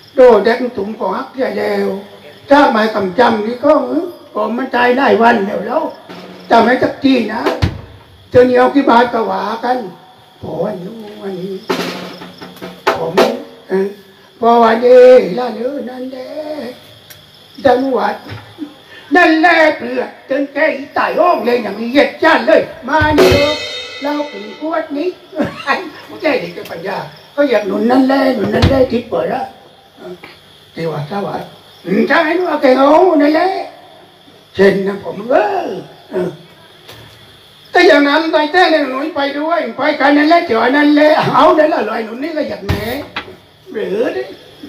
โดเด็กถุงก็ฮักใหญ่แล้วถ้าหมายคำจำนี่ก็ก็มันตายได้วันเดียวแล้วจำให้จักจี้นะเจอเหนียวกี่บาทก็ว่ากันพอวันนู้นวันนี้ผมเออพอวันนี้ละเนื้อนั่นแหละจังหวัดนั่นแหละเปลือกจนแกอีตายห้องเลยอย่างนี้เหยียดจ้านเลยมานี่เราถึงกวดนี้ไม่ใช่เด็กปัญญาก็อยากหนุนนั่นแหละหนุนนั่นแหละทิศเปิดละเทวาสวัสดิ์ใช่ไหมว่าแกเอานั่นแหละเช่นนะผมเออแต่อย่างนั้นไปแท้เนี่ยหนุนไปด้วยไปกันนั่นแหละเจอนั่นแหละเอาได้ละลอยหนุนนี่ก็อยากแหนหรือดิ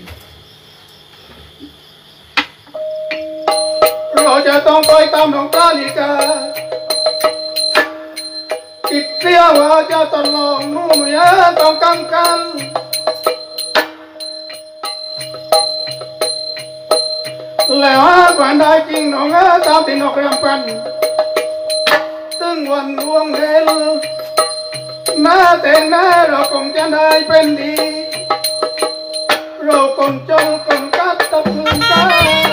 เราจะต้องไปตามหลวงตาลีกาติดเสียว่าจะตลองนู่นยาต้องกังกันแล้ววันใดจริงน้องตามที่นกรำพันตึงวันดวงเด่นหน้าแต่งหน้าเราคงจะได้เป็นดีเราคนจนคนกัดตะพื้นใจ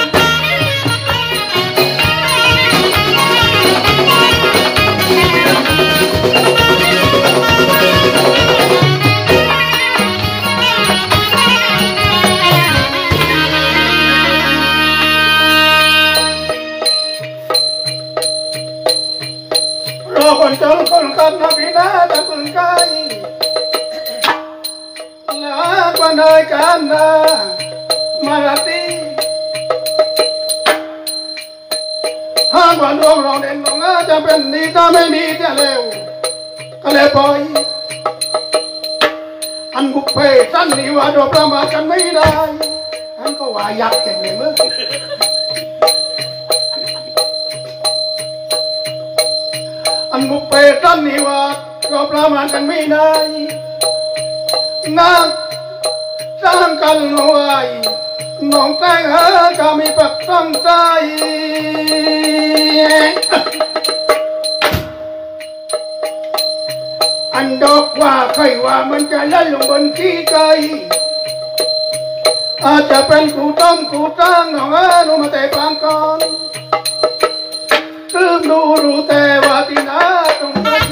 คนจนคนกัดนับพินาตะพื้นใจแล้ววันใดกันนะมาราตีห้างวันดวงเราเด่นน้องจะเป็นดีถ้าไม่ดีจะเลวก็เลยปล่อยอันบุกเพสั้นนี่ว่าเราประมาทกันไม่ได้อันก็ว่าอยากเก่งเลยมั้งอันบุกเพสั้นนี่ว่าเราประมาทกันไม่ได้นักสร้างกันไว้น้องแต่งหาก็มีปักตั้งใจอันดอกว่าใครว่ามันจะเล่นลงบนขี้ไก่อาจจะเป็นกูต้มกูตั้งน้องอานุมาแต่ปางก่อนคือดูรู้แต่ว่าที่น่าต้องรัก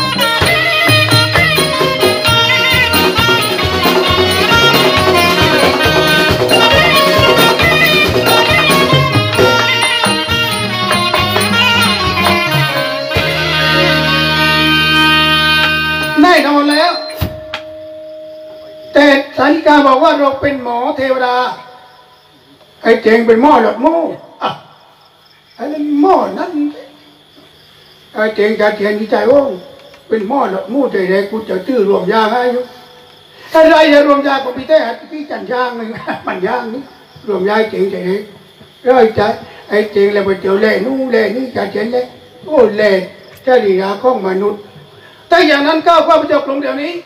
แน่นอนแล้วแต่สาริกาบอกว่าเราเป็นหมอเทวดาไอ้เจงเป็นหม้อหลอดหม้ออ่ะไอ้นั่นหม้อนั่นไอ้เจงจะเขียนที่ใจโอ้เป็นหม้อหลอดหม้อแต่เด็กกูจะชื่อรวมยาให้อยู่อะไรจะรวมยาก็พี่แต่พี่จันยางหนึ่งมันยางนี่รวมยาเจงใจเด็กร้อยใจไอ้เจงเลยไปเจอเล่นู่เล่นี่จะเขียนเล่โอ้เล่จริยาของมนุษย์แต่อย่างนั้นก้าวเข้าไปจบลงเดี๋ยวนี้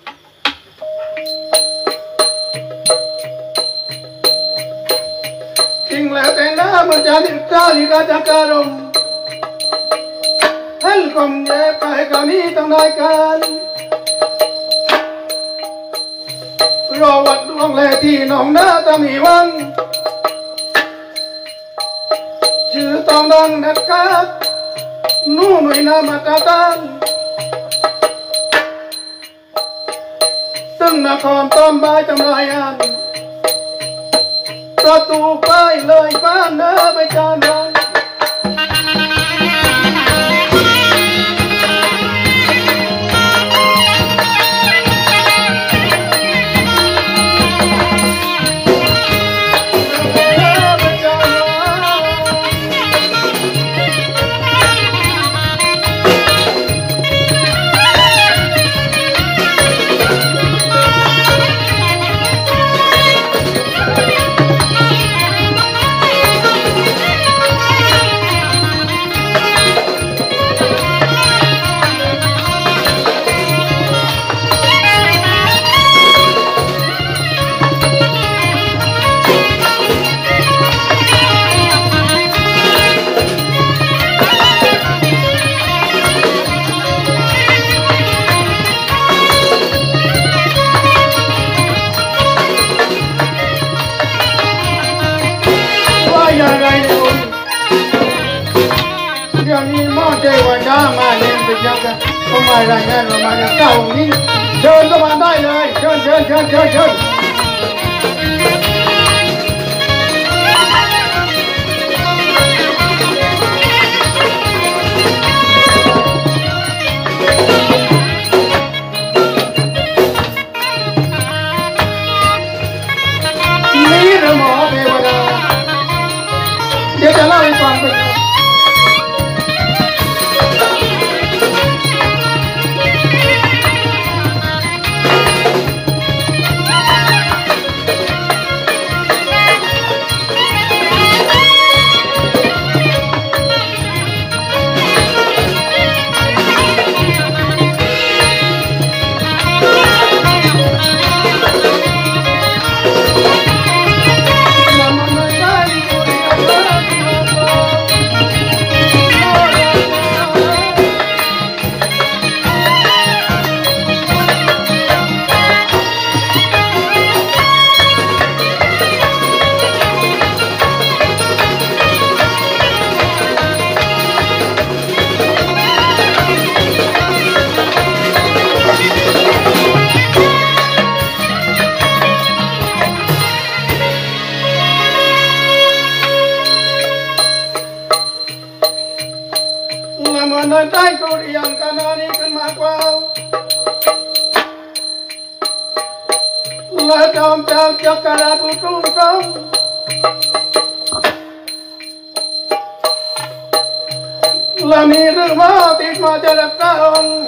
จริงแล้วแต่หน้ามันจะติดตาลิกาจักรรมให้คมแย่ไปก่อนนี้ต้องได้กันรอวัดดวงแลที่น้องหน้าตามีวังชื่อต้องดังนัดกัดนู่นหน่วยนามาตาตันซึ่งนครต้นใบจำลายอันประตูไปเลยบ้านเนอไปจานรังได้รายงานเรามาจากเจ้าองค์นี้เชิญเข้ามาได้เลยเชิญเชิญเชิญเชิญเชิญนี่หรือหมอเทวดาเดี๋ยวจะเล่าให้ฟังไปนั้นได้ก็เรียงกันนี้ขึ้นมากว่าและจอมเจ้าจักรราชผู้ทรงธรรมและนี่หรือว่าติดมาจะรักษาองค์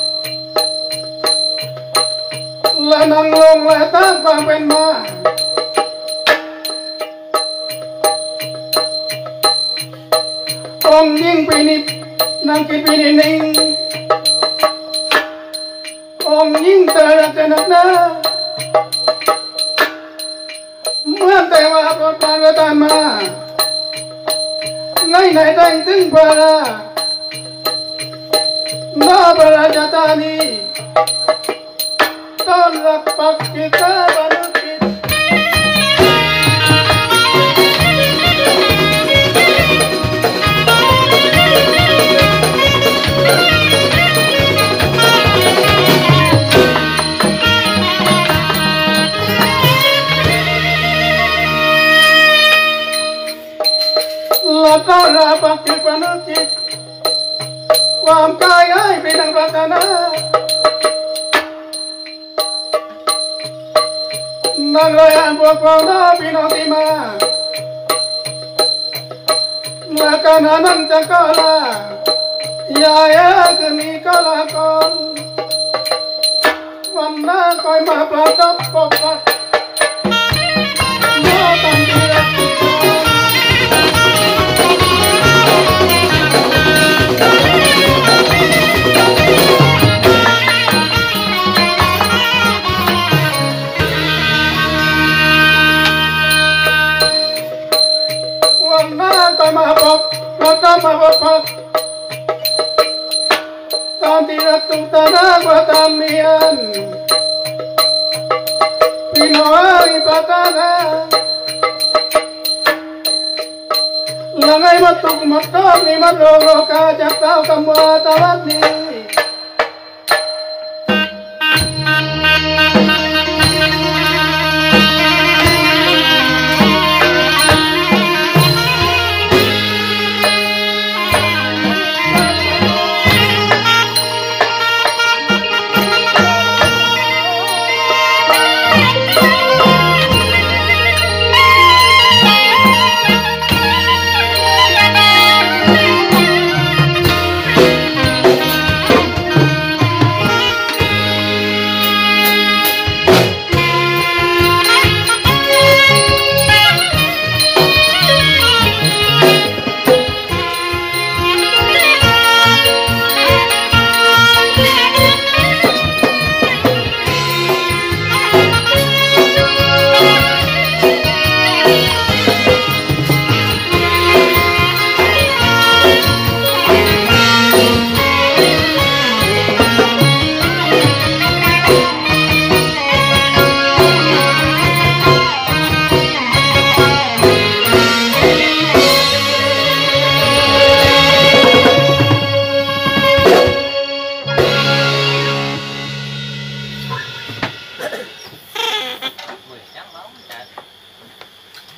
และนั่งลงและตามความเป็นมาองค์ยิ่งไปนิดนางคิดไปนิดหนึ่งองค์ยิ่งตระหนักนักหนาเมื่อแต่ว่าโปรดปรานประทานมาในไหนแต่งถึงพระราหน้าพระราชธานีต้อนรับปักกิตาบรรลุกิจและต้อนรับปักกิตบรรลุกิจความกายให้เป็นดังปรารถนานางรายพวกเราหน้าพี่น้องที่มาเมื่อการนั้นจะก็ลายาเอ๋คืนนี้ก็ลาก่อนวันหน้าคอยมาประทับพบกันเมื่อตอนที่รักมาพบเราต้องมาพบพบตอนที่เราตุ้งตาหน้ากว่าตามเมียนพี่น้องอีปาตานาหลังไอ้มาตุกมาต้อมนี่มาโรโรกาจากเต้ากำว่าตะวันนี้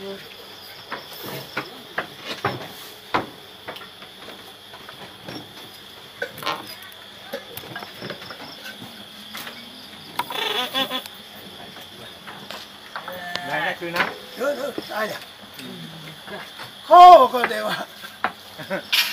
ได้ได้คือนะเออเออได้เนี่ยข้อก็เดี๋ยว